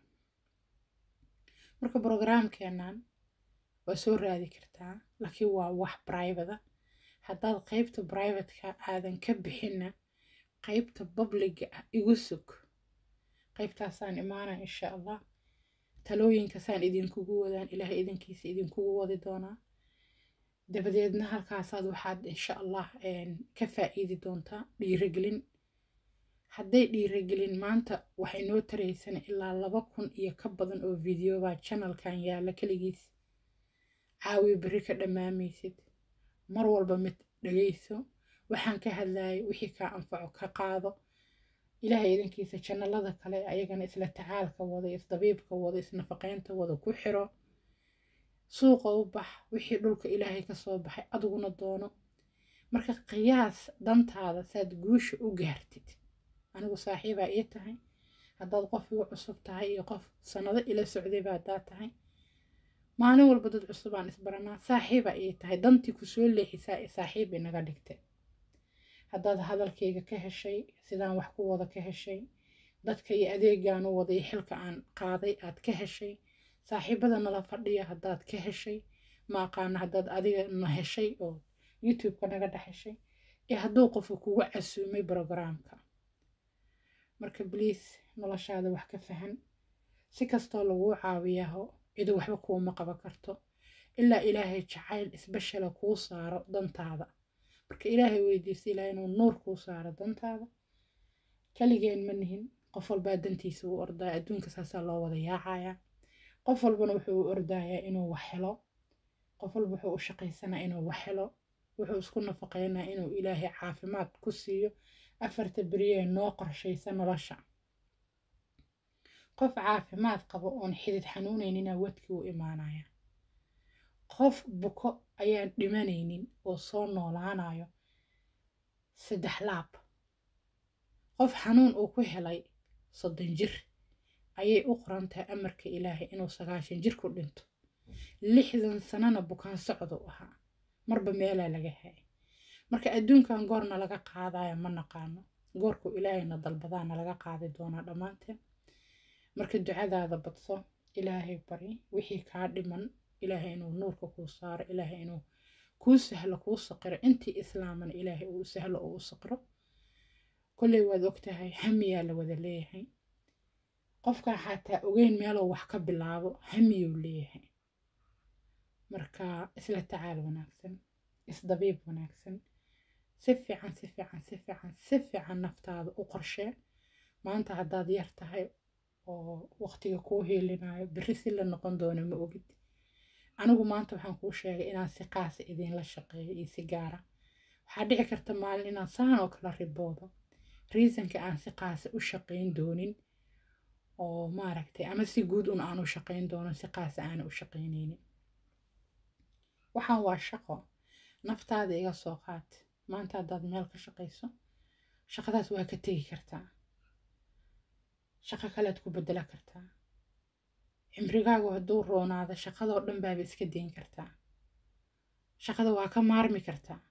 marka brograamkeenan waa soo raadi kartaa, laakiin waa wax private. haddaad qaybta privateka aadan ka bixinna, qaybta publiga ah igu sug. qaybtaasaan imaana insha allah. talooyinkasaan idinkugu wadaan, ilaahay idinkiisa idinkugu wadi doonaa. dabadeedna halkaasaad waxaad insha allah ka faa'iidi doontaa dhiirigelin. hadday dhiirigelin maanta waxay noo taraysana ilaa 2,000 iyo ka badan oo video baa channelkan yaala kaligiis. caawi berri ka dhamaamaysid. mar walba mid dhagayso. waxaan ka hadlayay wixii kaa anfaco ka qaado. ilaahay idinkiisa channelada kale ayagana isla tacaalka wada, isdabiibka wada, isnafaqeynta wada ku xiro. suuqa u bax. wixii dhulka ilaahay ka soo baxay adiguna doono. marka qiyaas dantaada saad guusha u gaartid. anigu saaxiibaa ii tahay. haddaad qof igu cusub tahay iyo qof sanado ila socday baa haddaad tahay, maalin walba dad cusubaan isbaranaa. saaxiibaa ii tahay. dantii ku soo leexisaa ee saaxiib inaga dhigtay. haddaad hadalkayga ka heshay, sidaan wax ku wada ka heshay, dadka iyo adeegaan u waday xilka aan qaaday aad ka heshay, saaxiibada nala fadhiya haddaad ka heshay, ma aqaana haddaad adiga na heshay oo youtube-ka naga dhex heshay, ee hadduu qofku kugu casuumay brograamka, marka bliis noloshaada wax ka fahan si kastoo laguu caawiyaho cidu waxba kuuma qaban karto ilaa ilaahay jacayl isbeshela kuu saaro dantaada marka ilaahay weydiisa ilaahay inuu nuur kuu saaro dantaada kaligeen ma nihin qof walbaa dantiisa u ordaya adduunka saasaa loo wada yaacaya qof walbana wuxuu u ordayaa inuu wax helo qof walba wuxuu u shaqaysanaa inuu wax helo wuxuu isku nafaqeynaa inuu ilaahay caafimaad ku siiyo afarta beriye noo qorshaysa nolosha qof caafimaad qabo oon xidid xanuunaynina wadkii u imaanaya qof buko ayaan dhimanaynin oo soo noolaanayo 3 laab qof xanuun uu ku helay 30 jir ayay u qorantahay amarka ilaahay inuu 90 jir ku dhinto 60 sanana bukaan socdo ahaa marba meelaa laga hayay marka adduunkan goorna laga qaadayo ma naqaano goorku ilaahayna dalbadaana laga qaadi doonaa dhammaanteen marka ducadaada badso ilaahay bari wixii kaa dhiman ilaahay inuu nuurka kuu saaro ilaahay inuu kuu sahlo kuu saqiro intii islaamana ilaahay uu sahlo oo u saqiro kulley waad ogtahay hamiyaa la wada leeyahay qofka xataa ogeyn meeloo wax ka bilaabo hamiyuu leeyahay marka isla tacaal wanaagsan isdabiib wanaagsan si fiican naftaada u qorshee maanta haddaad yar tahay oo waqtiga kuu heelinayo berri si la noqon doono ma ogid anigu maanta waxaan kuu sheegay inaan si qaasa idinla shaqeeyo iyo si gaara waxaa dhici karta maalin inaan saan oo kala riboodo reasonka aan si qaasa u shaqayn doonin oo maaragtay ama si guud un aan u shaqayn doono si qaasa aan u shaqaynaynin waxaan waa shaqo naftaada iga soo qaat maanta haddaad meel ka shaqayso shaqadaas waa ka tegi kartaa shaqo kalead ku bedela kartaa cimrigaagu hadduu roonaado shaqadoo dhan baaba iska dayn kartaa shaqada waa ka maarmi kartaa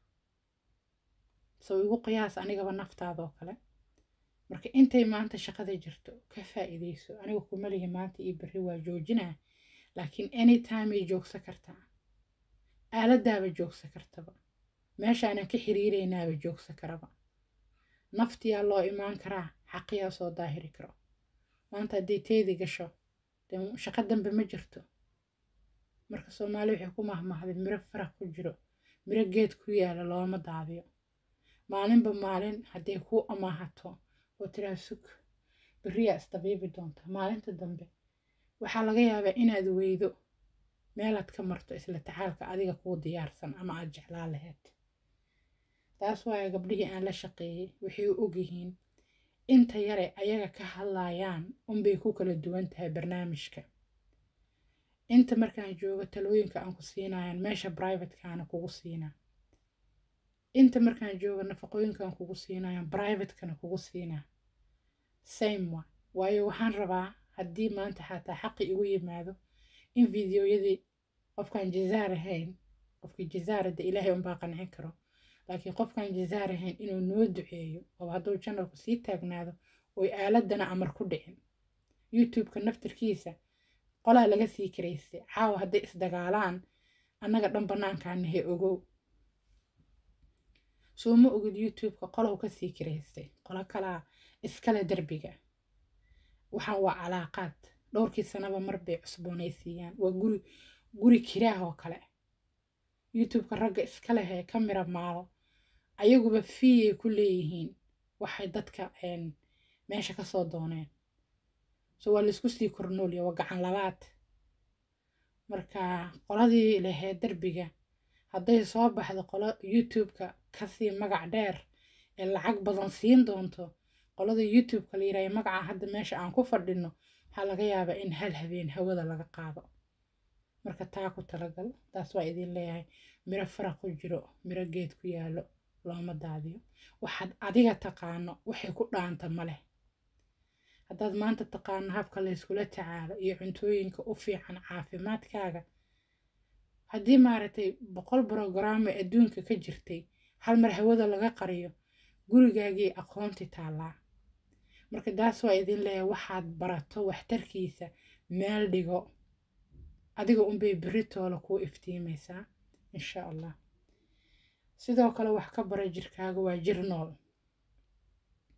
soo igu qiyaas anigaba naftaadoo kale marka intay maanta shaqada jirto ka faa'iidayso aniga kuma lihi maanta iyo berri waa joojinaa laakiin anytime ay joogsa kartaa aaladaaba joogsa kartaba meeshaanan ka xiriiraynaaba joogsa karaba naftiyaa loo imaan karaa xaqiyaa soo daahiri karo maanta hadday teedi gasho shaqo dambe ma jirto marka soomaali waxay ku mahmahday miro faraq ku jiro miro geed ku yaala looma daadiyo maalinba maalin hadday kuu amaahato oo tiraa sug beriyaa isdabiibi doonta maalinta dambe waxaa laga yaabaa inaad weydo meelaad ka marto isla tacaalka adiga kuu diyaarsan ama aad jeclaa lahayd taas waaye gabdhihii aan la shaqeeyey waxay u ogyihiin inta yare ayaga ka hadlayaan unbay ku kala duwan tahay barnaamijka inta markaan joogo talooyinka aan ku siinayan meesha privatekaana kugu siinaa inta markaan joogo nafaqooyinkaan kugu siinayan privatekana kugu siinaa same waayo waxaan rabaa haddii maanta xataa xaqi igu yimaado in fideoyadii qofkaan jazaar ahayn qofkii jazaarada ilaahay unbaa qancin karo laakiin qofkaan jazaar ahayn inuu noo duceeyo oo hadduu janalku sii taagnaado oy aaladana amar ku dhicin youtubeka naftarkiisa qolaa laga sii karaystay caawa hadday isdagaalaan annaga dhan bannaankaanahe ogow soo ma ogid youtubeka qolow ka sii karaystay qolo kalaa iskale derbiga waxaan waa calaaqaad dhowrkii sanaba mar bay cusboonaysiiyaan waa guri kiraah oo kale youtubeka ragga iska lehee ka mira maalo ayaguba fiiyay ku leeyihiin waxay dadka meesha ka soo dooneen so waa laisku sii kornoolya waa gacan labaad marka qoladii lehee derbiga hadday soo baxdo qolo youtubeka kasii magac dheer ee lacag badan siin doonto qolada youtubeka la yiraahdo magaca hadda meesha aan ku fadhino waxaa laga yaabaa in hal habeen hawada laga qaado marka taa ku talagal taas waa idin leeyahay miro faraq ku jiro miro geed ku yaalo looma daadiyo waxaad adiga taqaano waxay ku dhaanta ma leh haddaad maanta taqaano habka layskula tacaalo iyo cuntooyinka u fiican caafimaadkaaga haddii maaragtay 100 brograamo adduunka ka jirtay hal mar hawada laga qariyo gurigaagii aqoonti taallaa marka taas waa idin leeyahay waxaad barato waxtarkiisa meel dhigo adiga unbay berritoola kuu iftiimaysaa insha allah sidoo kale wax ka bara jirkaaga waa jir nool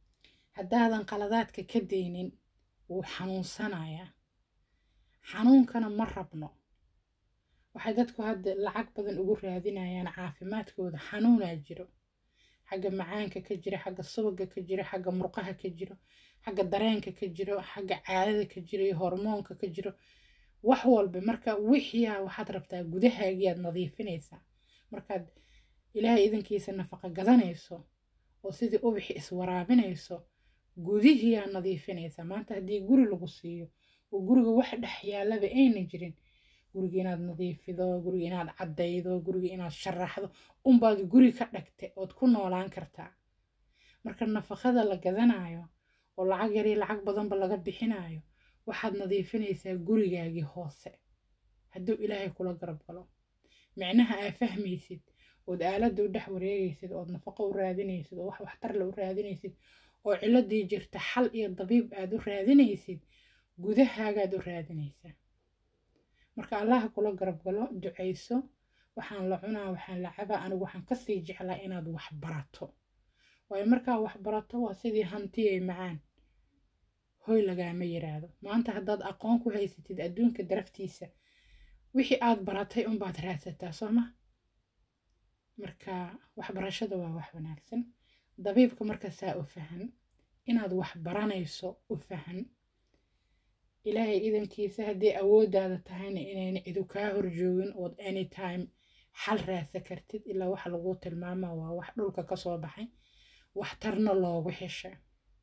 haddaadan qaladaadka ka daynin wuu xanuunsanayaa. xanuunkana ma rabno. waxay dadku hadda lacag badan ugu raadinayaan caafimaadkooda. xanuunaa jiro, xagga macaanka ka jira, xagga subaga ka jiro, xagga murqaha ka jiro, xagga dareenka ka jiro, xagga caadada ka jiro iyo hormoonka ka jiro, wax walba. marka wixiyaa waxaad rabtaa gudahaagiyaad nadiifinaysaa. markaad ilaahay idankiisa nafaqa gadanayso oo sidii ubixi iswaraabinayso, gudihiyaa nadiifinaysaa. maanta haddii guri lagu siiyo oo guriga wax dhex yaalaba ayna jirin, guriga inaad nadiifido, guriga inaad caddaydo, guriga inaad sharaxdo unbaad guri ka dhagtay ood ku noolaan kartaa. marka nafaqada la gadanayo oo lacag yar iyo lacag badanba laga bixinayo, waxaad nadiifinaysaa gurigaagii hoose. hadduu ilaahay kula garab galo, micnaha aa fahmaysid, ood aaladda u dhex wareegaysid, ood nafaqo u raadinaysid, oo wax waxtarle u raadinaysid, oo ciladii jirta xal iyo dabiib aad u raadinaysid, gudahaagaad u raadinaysaa. marka allaha kula garab galo, ducayso. waxaan la cunaa, waxaan la cabaa, anigu waxaan kasii jeclaa inaad wax barato. waayo markaa wax barato waa sidii hantiyay macaan, hoy lagaama yiraahdo. maanta haddaad aqoon ku haysatid adduunka daraftiisa, wixii aad baratay unbaad raadsataa, soo ma? marka waxbarashada waa wax wanaagsan. dabiibka marka saa u fahan, inaad wax baranayso u fahan. ilaahay idankiisa haddii awooddaada tahayna inayna cidu kaa horjoogin, ood anytime xal raadsa kartid. ilaa waxa lagu tilmaamaa waa wax dhulka ka soo baxay, waxtarna loogu xisha.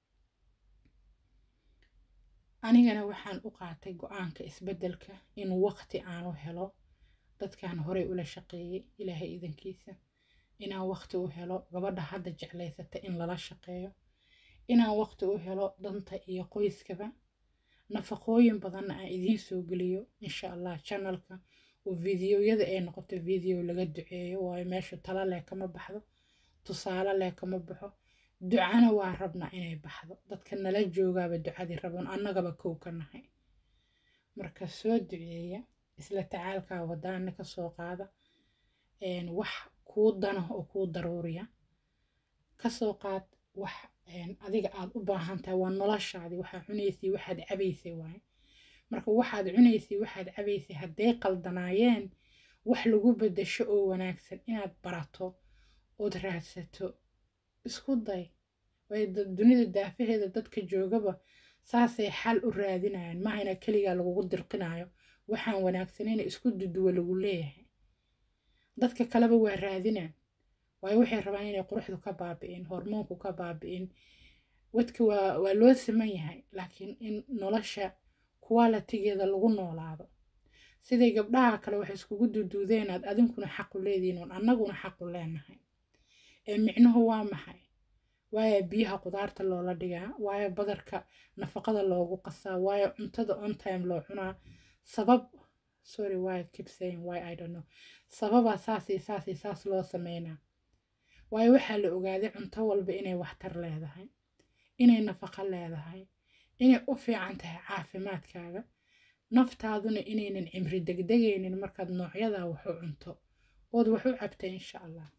anigana waxaan u qaatay go-aanka isbeddelka in waqti aanu helo dadkaan horey ula shaqeeyey. ilaahay idankiisa inaan waqti u helo gabadha hadda jeclaysata in lala shaqeeyo, inaan waqti u helo danta iyo qoyskaba. nafaqooyin badanna aan idiin soo geliyo insha allah channelka, oo videoyada ay noqoto video laga duceeyo. waayo meesha tala leh kama baxdo, tusaale leh kama baxo. ducana waa rabnaa inay baxdo. dadka nala joogaaba ducadii rabon, annagaba kow ka nahay. marka soo duceeya, isla tacaalkaa wadaana ka soo qaada. wax kuu dana oo kuu daruuriya ka soo qaad. wax adiga aad u baahan tahay waa noloshaadii. waxaad cunaysay, waxaad cabaysay waaye. marka waxaad cunaysay, waxaad cabaysay hadday qaldanaayeen, wax lagu beddesho oo wanaagsan inaad barato ood raadsato isku day. waayo dunida daafaheeda dadka joogaba saasay xal u raadinayaan. mahayna keligaa lagugu dirqinayo waxaan wanaagsanayna isku duduwa lagu leeyahay. dadka kaleba waa raadinaan, waayo waxay rabaan inay quruxdu ka baabi'in, hormoonku ka baabi'in. wadka waa loo siman yahay, laakiin in nolosha quality-geeda lagu noolaado. siday gabdhaha kale waxay iskugu duduudeen aad adinkuna xaqu leediin oon annaguna xaqu leenahay. micnuhu waa maxay? waayo biyaha qudaarta loola dhigaa, waayo badarka nafaqada loogu qasaa, waayo cuntada on time loo cunaa. sabab sorry why I keep saying why I don't know. sababa saas loo sameynaa. waayo waxaa la ogaaday cunto walba inay waxtar leedahay, inay nafaqo leedahay, inay u fiican tahay caafimaadkaaga. naftaaduna inaynan cimri degdegaynin markaad noocyadaa waxu cunto ood waxu cabta insha allah.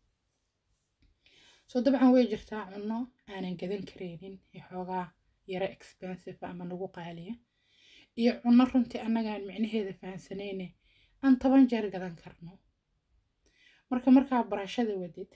soo dabcan way jirtaa cunno aanan gadan karaynin, xoogaa yara expensive ama nagu qaaliya, iyo cunno runtii annagaan micnaheeda fahansanayne aan 10 jeer gadan karno. markaa barashada wadid,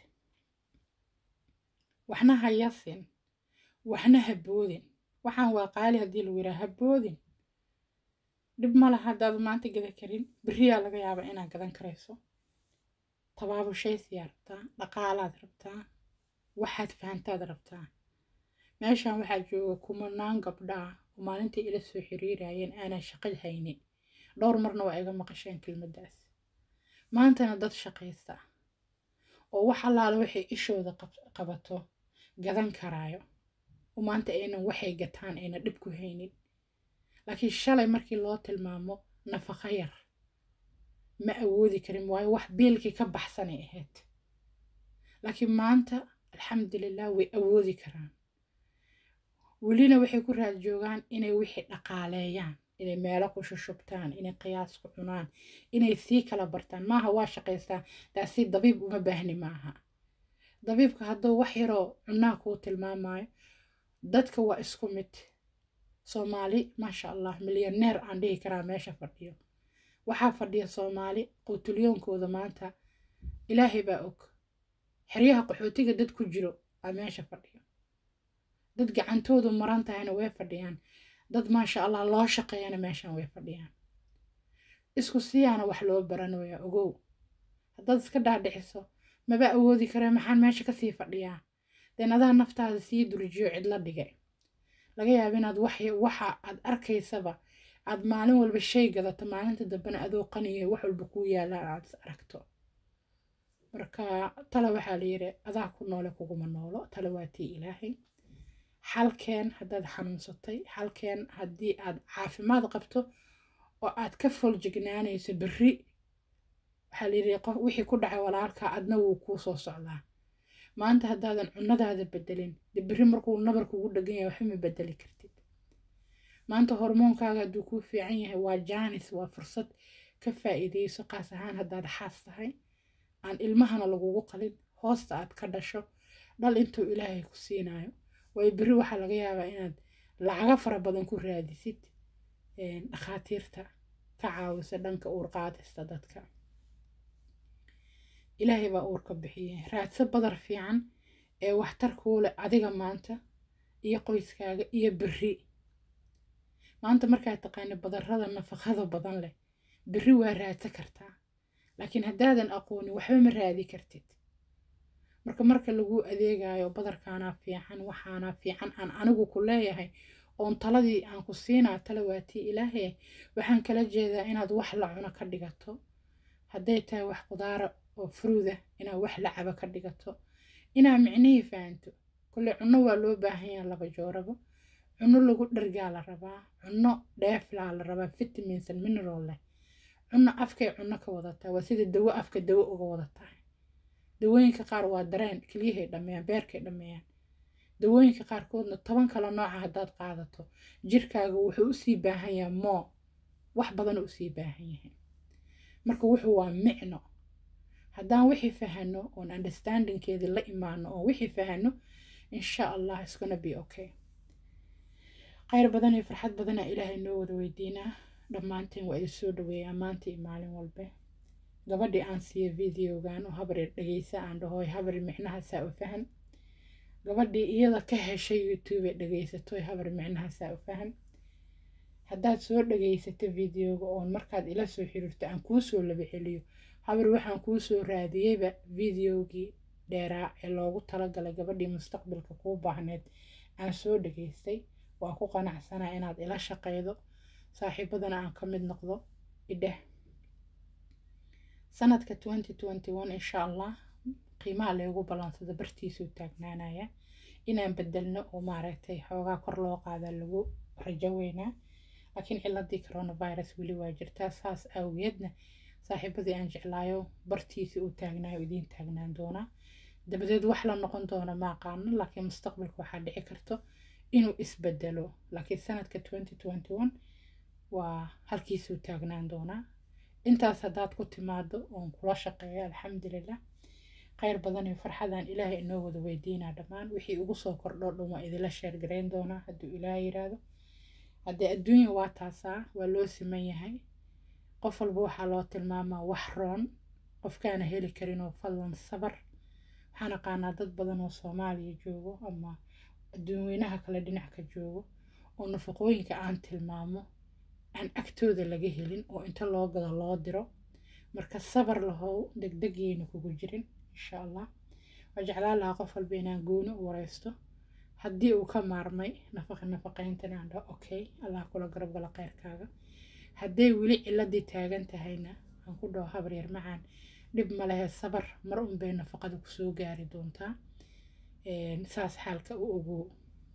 waxna ha yasin, waxna ha boodin. waxaan waa qaali haddii lagu yidhaha ha boodin. dhib ma laha haddaad maanta gadan karin, beriyaa laga yaabaa inaad gadan karayso. tabaabushaysyaa rabtaa, dhaqaalaad rabtaa, waxaad fahantaad rabtaa. meeshaan waxaa jooga kumanaan gabdhaa oo maalintii ila soo xiriirayeen aanan shaqo haynin. dhowr marna waa iga maqasheen kelmaddaas. maantana dad shaqaysta oo wax allaala waxay ishooda qabato gadan karaayo, oo maanta aynan waxay gataan ayna dhib ku haynin. laakiin shalay markii loo tilmaamo nafaqo yar ma awoodi karin, waayo wax biilkii ka baxsanay ahayd. laakiin maanta alxamdulilah way awoodi karaan. welina waxay ku raad joogaan inay wixii dhaqaaleeyaan, inay meelo ku shushubtaan, inay qiyaas ku cunaan, inay sii kala bartaan. maaha waa shaqaystaan taasi dabiib uma baahni maaha. dabiibka hadduu wax yaroo cunaa kuu tilmaamayo, dadka waa isku mid soomaali maasha allah milyaneer aan dhihi karaa meesha fadhiyo waxaa fadhiya soomaali quutulyoonkooda maanta ilaahay baa og xeryaha qaxootiga dad ku jiro aa meesha fadhiyo dad gacantoodu maran tahayna way fadhiyaan dad maasha allah loo shaqeeyana meeshan way fadhiyaan isku siyaana wax loo baranayaa ogow haddaad iska dhaadhiciso maba awoodi kare maxaan meesha kasii fadhiyaa deen adaa naftaada sii durjiyo cidla dhigay laga yaaba inaad waxa aad arkaysaba aad maalin walba shay gadato maalinta dambena adoo qaniya wax walba kuu yaalaan aad is aragto marka tala waxaa la yidhi adaa ku noole kuguma noolo tala waa tii ilaahay xalkeen haddaad xanuunsatay xalkeen haddii aad caafimaad qabto oo aad ka foljignaanayso berri waxaa la yidhi wixii ku dhacay walaalka adna wuu kuu soo socdaa maanta haddaadan cunadaada bedelin dee berri markuu nabar kugu dhagan yahay waxba ma bedeli kartid maanta hormoonkaaga hadduu kuu fiican yahay waa jaanis waa fursad ka faa'iidayso qaas ahaan haddaad xaas tahay aan ilmahana lagugu qalin hoosta aad ka dhasho dhal intuu ilaahay ku siinayo way berri waxaa laga yaabaa inaad lacaga fara badan ku raadisid dhakhaatiirta ka caawisa dhanka uur qaadista dadka ilaahay baa uurka bixiyey raadso badar fiican ee waxtar kuu leh adiga maanta iyo qoyskaaga iyo berri maanta markaad taqaani badarrada nafaqada badan leh berri waa raadsa kartaa laakiin haddaadan aqoonin waxba ma raadi kartid marka lagu adeegayo badarkaana fiican waxaana fiican aan anigu ku leeyahay oon taladii aan ku siinaa tala waatii ilaahay waxaan kala jeedaa inaad wax la cuno ka dhigato hadday tahay wax qudaara oo fruuda inaad wax la cabo ka dhigato inaad micnihii fahanto kulle cunno waa loo baahan yahay laba joorabo cunno lagu dhargaa la rabaa cunno dheeflaa la rabaa vitamins and mineral leh cunno afkay cunno ka wadataa waa sida dawo afka dawo uga wadataa dawooyinka qaar waa dareen keliyahay dhammeeyaan beerkay dhammeeyaan dawooyinka qaarkoodna 10 kala nooca haddaad qaadato jirkaaga wuxuu usii baahan yahay moo wax badan usii baahan yahay marka wuxuu waa micno haddaan wixii fahano oon understandingkeedii la imaano oo wixii fahano insha allah it's gonna be okay khayr badan iyo farxad badana ilaahay noo wada weydiinaa dhammaanteen waa idin soo dhaweeyaa maanta iyo maalin walba gabadhii aan siiyo videogan oo habar dhageysa aan dhahoy habar micnaha saa u fahan gabadhii iyada ka heshay YouTube dhageysato habar micnaha saa u fahan haddaad soo dhageysato videoga oo markaad ila soo xiriirto aan kuu soo laba celiyo habar waxaan kuu soo raadiyeyba videogii dheeraa ee loogu talagalay gabadhii mustaqbalka kuu baahneed aan soo dhageystay waa ku qanacsanaa inaad ila shaqeydo saaxiibadana aan ka mid noqdo idheh sanadka 2021 insha allah qiimaha leegu balansada bartiisu taagnaanaya inaan bedelno oo maaragtay xoogaa kor loo qaada lagu rajo weynaa laakiin ciladii coronavirus weli waa jirtaa saas awgeedna saaxiibadii aan jeclaayo bartiisi uu taagnaayo idiin taagnaan doonaa dabadeed wax la noqon doona ma aqaano laakiin mustaqbalka waxaa dhici karto inuu isbedelo laakiin sanadka 2021 waa halkiisuu taagnaan doonaa intaas haddaad ku timaado oon kula shaqeeyo alxamdulilah khayr badan iyo farxadaan ilaahay inoo wada weydiinaa dhammaan wixii ugu soo kordho dhan waa idila sheer gareyn doonaa hadduu ilaahay yiraahdo haddii adduunya waa taasaa waa loo siman yahay qof walba waxaa loo tilmaamaa wax roon qofkaana heli karinoo fadlan sabar waxaan aqaanaa dad badan oo Soomaaliya joogo ama adduunweynaha kale dhinac ka joogo oo nafaqooyinka aan tilmaamo aan agtooda laga helin oo inta loo gado loo diro marka sabar lahow degdegayna kugu jirin insha allah wajeclaan lahaa qof walba inaan gooni u wareysto haddii uu ka maarmay nafaqeyntan aan dhaho okay allah kula garab gala khayrkaaga hadday weli ciladii taagan tahayna aan ku dhaho habar yar macaan dhib ma lehe sabar mar un bay nafaqada kusoo gaari doontaa saas xaalka u ogow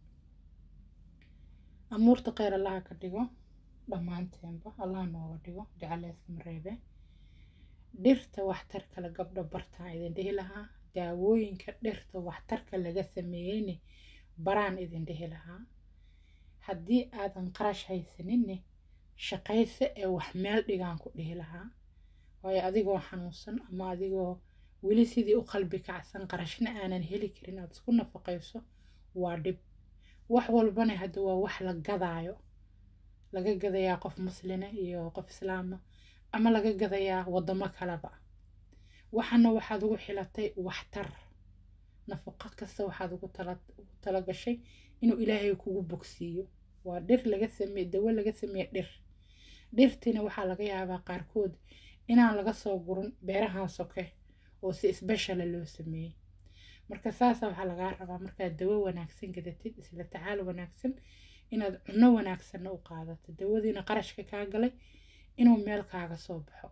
amuurta khayr allaha ka dhigo dhammaanteenba allah nooga dhigo jacaleeska mareebe dhirta waxtarka la gabdho bartaan idin dhihi lahaa daawooyinka dhirta waxtarka laga sameeyeyne baraan idin dhihi lahaa haddii aadan qarash haysaninne shaqayse ee wax meel dhigaan ku dhihi lahaa waayo adigoo xanuunsan ama adigoo weli sidii u qalbi kacsan qarashna aanan heli karin aad isku nafaqayso waa dhib wax walbana hadda waa wax la gadaayo, laga gadayaa qof muslina iyo qof islaama, ama laga gadayaa wadamo kaleba. waxana waxaad ugu xilatay waxtar, nafaqo kasta waxaad ugu tala gashay inuu ilaahay kugu bogsiiyo. waa dhir laga sameeyay, dawo laga sameeyay dhirtina waxaa laga yaabaa qaarkood inaan laga soo gurin beerahan soke oo si special loo sameeyay. marka saasa waxaa laga rabaa markaad dawo wanaagsan gadatid, isla tacaal wanaagsan, inaad cunno wanaagsan u qaadato, dawadiina qarashka kaa galay inuu meel kaaga soo baxo.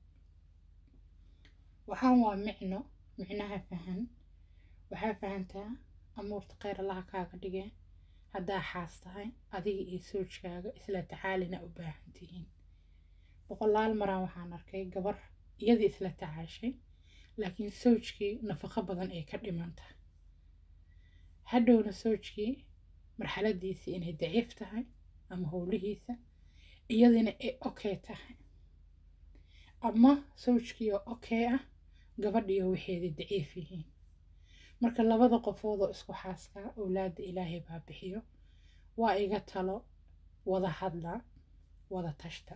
waxaan waa micnaha fahan, waxaa fahantaa amuurta khayr allaha kaaga dhigeen. haddaa xaas tahay adiga iyo soojkaaga isla tacaalina u baahan tihiin. boqolaal maraan waxaan arkay gabar iyadii isla tacaashay laakiin soojkii nafaqo badan ay ka dhiman tahay. hadhowna soojkii marxaladiisii inay daciif tahay ama howlihiisa iyadina ay okay tahay, ama soojkii oo okay ah gabadhiyo waxeedii daciif yihiin. marka labada qofoodoo isku xaaskaa awlaada ilaahay baa bixiyo. waa iga talo, wada hadla, wada tashta.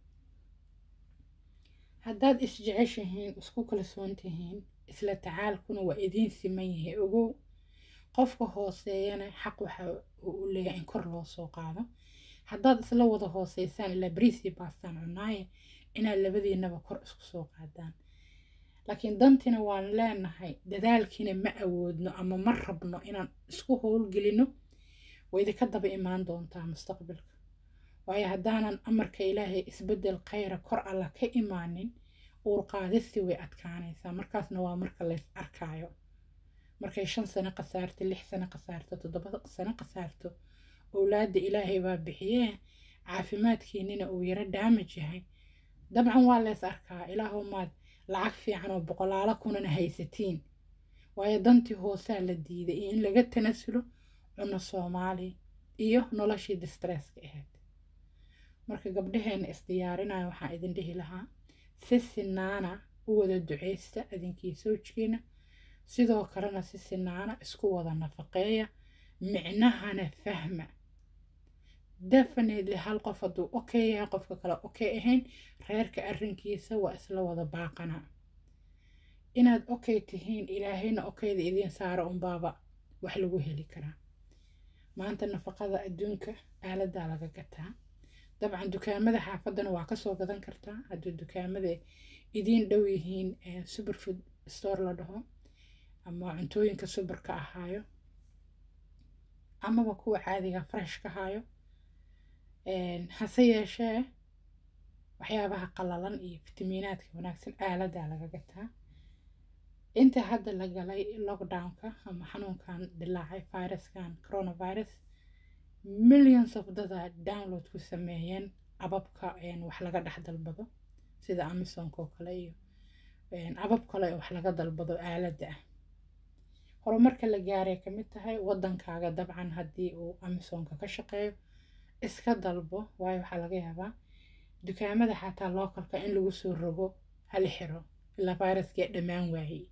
haddaad isjeceshihiin, isku kalsoon tihiin, isla tacaalkuna waa idiin siman yahay. ogow qofka hooseeyana xaq waxa uu u leeyahay in kor loo soo qaado. haddaad isla wada hooseysaan ilaa bariisii baastaan cunaaye inaad labadiinaba kor isku soo qaadaan. laakiin dantina waan leenahay, dadaalkiina ma awoodno ama ma rabno inaan isku howlgelino. way idinka daba imaan doontaa mustaqbalka. waayo haddaanan amarka ilaahay isbedel khayra kor alla ka imaanin, uur qaadistii way adkaanaysaa. markaasna waa marka lays arkaayo. markay 5 sano qasaarto, 6 sano qasaarto, 7 sano qasaarto, awlaada ilaahay baa bixiyee caafimaadkiinina uu yara damage yahay. dabcan waa lays arkaa. ilaahow maad lacag fiican oo boqolaalo kunana haysatiin. waayo dantii hoosaa la diiday iyo in laga tanasulo cunno Soomaali iyo noloshii distresska ahayd. marka gabdhaheena isdiyaarinayo waxaan idin dhihi lahaa si sinaana u wada duceysta idinkii soojkiina, sidoo kalena si sinaana isku wada nafaqeeya, micnahana fahma. definitely hal qof hadduu okay yahay qofka kale okay ahayn, reerka arrinkiisa waa isla wada baaqanaa. inaad okay tihiin, ilaahayna okayda idiin saara unbaaba wax lagu heli karaa. maanta nafaqada adduunka aaladaa laga gataa. dabcan dukaamada xaafadana waa kasoo gadan kartaa hadduu dukaamada idiin dhow yihiin. superfood store la dhaho, ama cuntooyinka superka ahaayo, amaba kuwa caadiga fresh ka haayo. hase yeeshee waxyaabaha qalalan iyo fitamiinaadka wanaagsan aaladaa laga gataa. inta hadda la galay lockdownka ama xanuunkan dilaacay viruskan coronavirus, millions of dada download ku sameeyeen ababka wax laga dhex dalbado sida Amazon oo kale iyo abab kale wax laga dalbado aalada ah. horumarka la gaaray ka mid tahay wadankaaga. dabcan haddii uu Amazonka ka shaqeeyo iska dalbo, waayo waxaa laga yaabaa dukaamada xataa localka in lagu soo rogo hal xiro ilaa viruskii dhammaan waayay.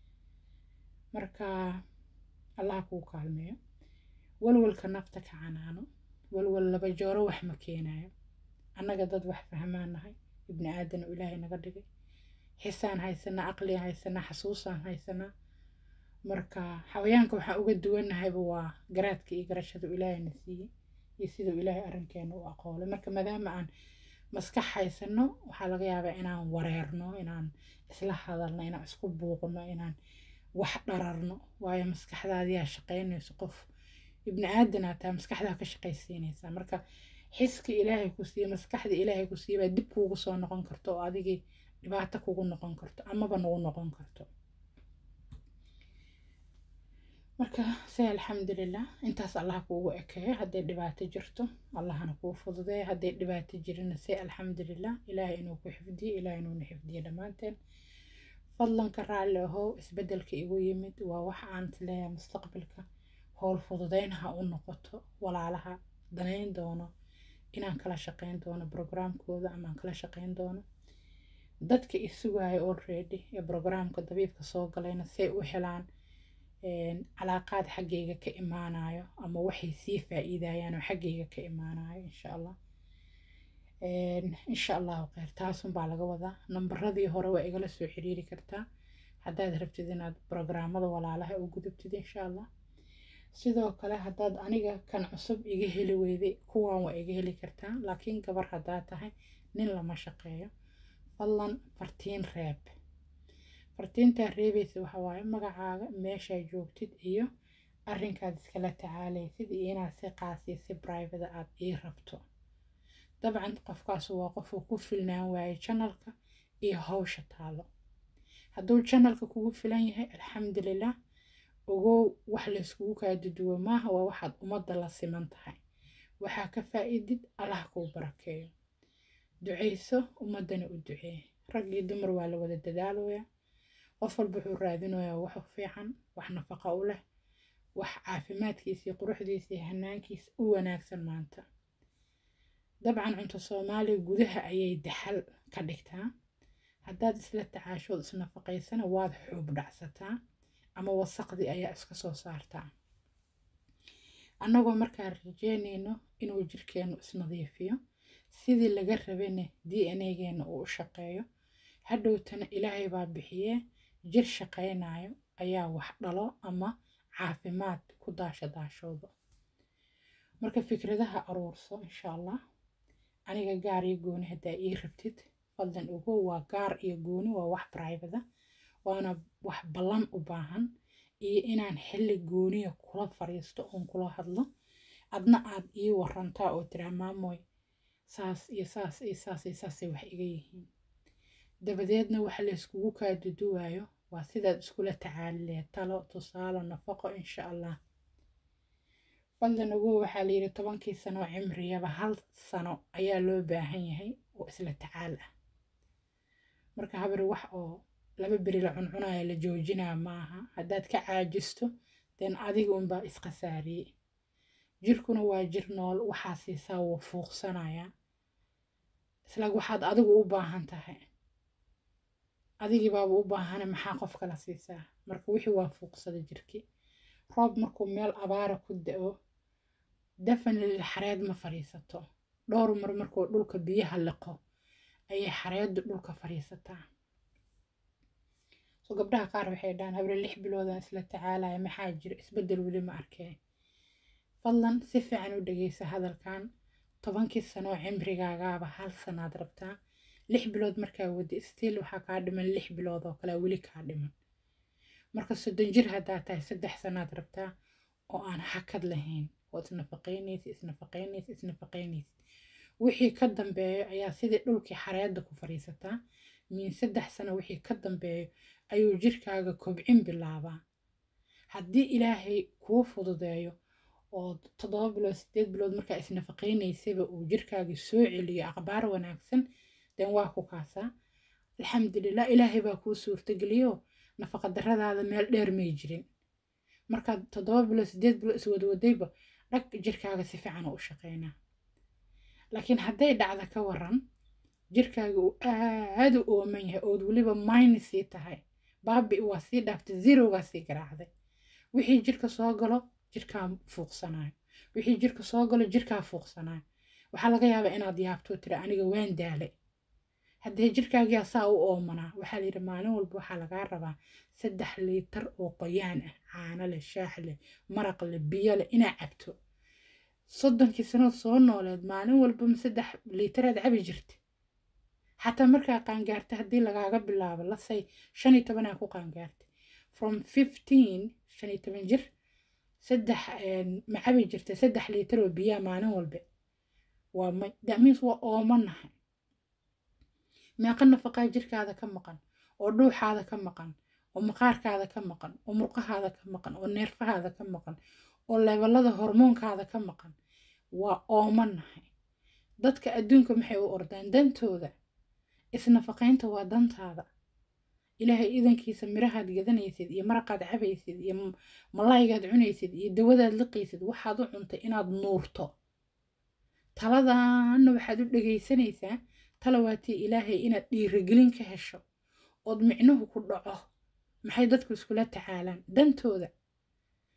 marka allah kuu kaalmeeyo. walwalka nafta ka canaano, walwal laba jooro wax ma keenayo. annaga dad wax fahmaanahay, ibni aadan oo ilaahay naga dhigay, xisaan haysana, aqli haysana, xasuusaan haysana. marka xawayaanka waxaa uga duwanahayba waa garaadka iyo garashada ilaahayna siiyey iyo siduu ilaahay arrinkeena u aqoolay. marka maadaama aan maskax haysano, waxaa laga yaabaa inaan wareerno, inaan isla hadalno, inaan isku buuqno, inaan wax dhararno. waayo maskaxdaadiyaa shaqaynayso. qof ibni aadanaa taa maskaxdaa ka shaqaysiinaysaa. marka xiska ilaahay ku siiye, maskaxda ilaahay ku siiye baa dib kuugu soo noqon karto oo adigii dhibaato kugu noqon karto amaba nagu noqon karto. marka say alxamdulilah, intaas allah kuugu ekeeyo. hadday dhibaato jirto allahna kuu fududeeyo, hadday dhibaato jirina say alxamdulilah. ilaahay inuu ku xifdiyo, ilaahay inuuna xifdiyo dhammaanteen. fadlanka raalli ahow, isbedelka igu yimid waa wax aan isleeyahay mustaqbalka howl fududeyn ha u noqoto. walaalaha danayn doono inaan kala shaqayn doono programkooda, ama aan kala shaqayn doono dadka isugaayo already ee programka dabiibka soo galayna say u helaan calaaqaad xaggayga ka imaanayo ama waxay sii faa'iidayaan oo xaggayga ka imaanayo insha allah. insha allahu khayr taasun baa laga wadaa. nambaradii hore waa igala soo xiriiri kartaa haddaad rabtid inaad programmada walaalaha u gudubtid insha allah. sidoo kale haddaad aniga kan cusub iga heli weyday kuwan waa iga heli kartaa, laakiin gabar haddaad tahay nin lama shaqeeyo fadlan fartiin reeb. fartiintaa reebaysa waxa waaye magacaaga, meeshaa joogtid iyo arrinkaad iskala tacaalaysid iyo inaad si qaasiyo si private aad ii rabto. dabcan qofkaas waa qofuu ku filnaan waaye channelka iyo hawsha taalo. hadduu channelka kugu filan yahay alxamdulilah, ogow wax layskugu kaaduduwo maaha, waa waxaad ummadda la siman tahay. waxaa ka faa'iidid allah kuu barakeeyo. ducayso, ummaddana u ducee. rag iyo dumar waa la wada dadaalooya, qof walba wuxuu raadinayaa wax fiican, wax nafaqo u leh, wax caafimaadkiisa iyo quruxdiisa iyo hanaankiisa u wanaagsan maanta. dabcan cunto soomaaliya gudaha ayay daxal ka dhigtaa. haddaad isla tacaashood isnafaqaysana waad xuub dhacsataa ama wasaqdii ayaa iska soo saartaa. annagoo markaan rajeynayno inuu jirkeenu isnadiifiyo sidii laga rabane DNA-geena uu u shaqeeyo, hadhowtana ilaahay baa bixiyee jir shaqaynayo ayaa wax dhalo ama caafimaad ku daashoodo. marka fikradaha aruurso insha allah. aniga gaar iyo gooni haddaa ii rabtid fadlan ogow, waa gaar iyo gooni, waa wax private, waana wax ballan u baahan iyo inaan xilli gooniya kula fariisto oon kula hadlo, adna aad ii warantaa oo tiraa maamoy saas iyo saas iyo saas iyo saasay wax iga yihiin. dabadeedna waxa layskugu kaaduduwaayo waa sidaad iskula tacaalilee talo, tusaalo, nafaqo insha allah. fadlan ogow, waxaa la yidhi 10 sano cimriyaba 1 sano ayaa loo baahan yahay oo isla tacaal ah. marka habari wax oo 2 beri la cuncunaya la joojinaa maaha. haddaad ka caajisto den adiga unbaa isqasaariyey. jirkuna waa jir nool, waxaa siisaa wuu fuuqsanaya isla waxaad adigu u baahan tahay. adigii baaba u baahana maxaa qof kala siisaa? marka wixii waa fuuqsada jirkii. roob markuu meel abaara ku da'o definitely xareed ma fariisato. dhowr mar markuu dhulka biyaha liqo ayay xareeddu dhulka fariisataa. so gabdhaha qaar waxay dhahaan habre 6 biloodan isla tacaalaya, maxaa jira isbedel weli ma arkeen. fadlan si fiican u dhageysa hadalkan. 10 sano cimrigaagaaba 1 sanaad rabtaa. 6 bilood markaa wadi still waxaa kaa dhiman 6 bilood oo kale weli kaa dhiman. marka 30 jir haddaa tahay 3 sanaad rabtaa oo aan hakad lahayn oo isnafaqaynaysa. wixii ka dambeeyo ayaa sidii dhulkii xareedda ku fariisataa. min 3 sano wixii ka dambeeyo ayuu jirkaaga kobcin bilaabaa. haddii ilaahay kuu fududeeyo oo 7 bilood 8 bilood markaa isnafaqaynaysaba uu jirkaaga soo celiyo aqbaar wanaagsan, den waa ku kaasaa. alxamdulilah, ilaahay baa kuu suurtageliyo nafaqa daradaada meel dheer may jirin. markaad 7 bilood 8 bilood iswadwadayba dhag jirkaaga si fiican u shaqeynaa. laakiin hadday dhacda ka waran jirkaaga uu aad u ooman yahay ood weliba minus sii tahay, baabi waa sii dhaaftay, zerogaa sii garaacday. wixii jirka soo galo jirkaa fuuqsanayo, wixii jirka soo galo jirkaa fuuqsanayo. waxaa laga yaabaa inaad yaabto tira aniga waan daalay. haddii jirkaaga saa u oomanaa, waxaa la yidhi maalin walba waxaa lagaa rabaa 3 liitar oo qoyaan ah, caano leh, shaax leh, maraq leh, biyo leh inaa cabto. 30 sano soo nooleed maalin walba 3 liitaraad cabi jirta. xataa markaa qaangaarta haddii lagaaga bilaabo lasay 15 ku qaangaartay from 15 jir 3 ma cabi jirta 3 liitar oo biyo maalin walba. waa that means waa oomanahay. meeqa nafaqaa jirkaada ka maqan oo dhuuxaada ka maqan oo maqaarkaada ka maqan oo murqahaada ka maqan oo neerfahaada ka maqan oo levelada hormoonkaada ka maqan. waa oomanahay. dadka adduunka maxay u ordaan dantooda. isnafaqaynta waa dantaada. ilaahay idankiisa mirahaad gadanaysid iyo maraqaad cabaysid iyo malaygaad cunaysid iyo dawadaad liqaysid waxaad u cuntay inaad nuurto. taladaana waxaad u dhagaysanaysaa talawaatii ilaahay inaad dhiirigelin ka hesho ood micnuhu ku dhaco. maxay dadku iskula tacaalaan dantooda.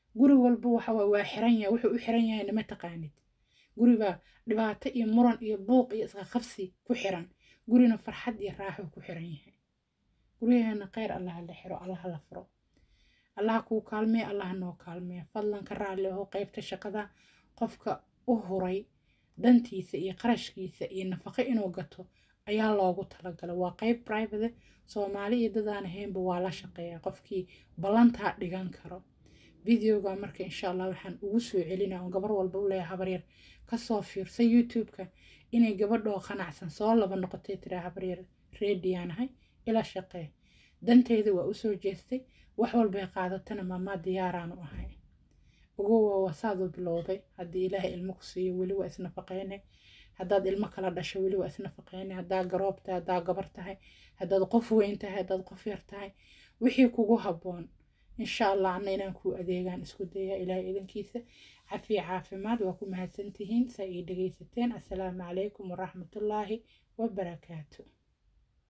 guri walba waa xiran yahay, wuxuu u xiran yahay nama taqaanid. guribaa dhibaato iyo muran iyo buuq iyo isqa qabsi ku xiran, gurina farxad iyo raaxo ku xiran yahay. guryaheena khayr allaha la xiro, allaha la furo, allaha kuu kaalmee, allaha noo kaalmee. fadlan ka raalli aho qaybta shaqada qofka u huray dantiisa iyo qarashkiisa iyo nafaqo inuu gato ayaa loogu talagalay. waa qayb private Soomaali iyo dadaan ahaynba waa la shaqeeyaa qofkii ballantaa dhigan karo. videoga marka insha Allah waxaan ugu soo celinaa oo gabar walba u leeyahay habaryar kasoo fiirsa youtube-ka inay gabadhoo qanacsan soo laba noqotay tiraa habaryar reediyaanahay ila shaqee, danteyda waa usoo jeestay, wax walbay qaadatana maamaa diyaaraan u ahay. ugu wasaadu bilowday, haddii ilaahay ilmo ku siiyo weli waa isnafaqeyne, haddaad ilmo kala dhasho weli waa isnafaqeyne, haddaa garoob tahay, haddaa gabar tahay, haddaad qof weyn tahay, haddaad qof yar tahay, wixii kugu habboon insha Allah anna inaan kuu adeegaan isku daya ilaahay idankiisa. cafiya caafimaad, waa ku mahadsantihiin saa ii dhegaysateen. assalaamu calaykum waraxmatullaahi wabarakaatu.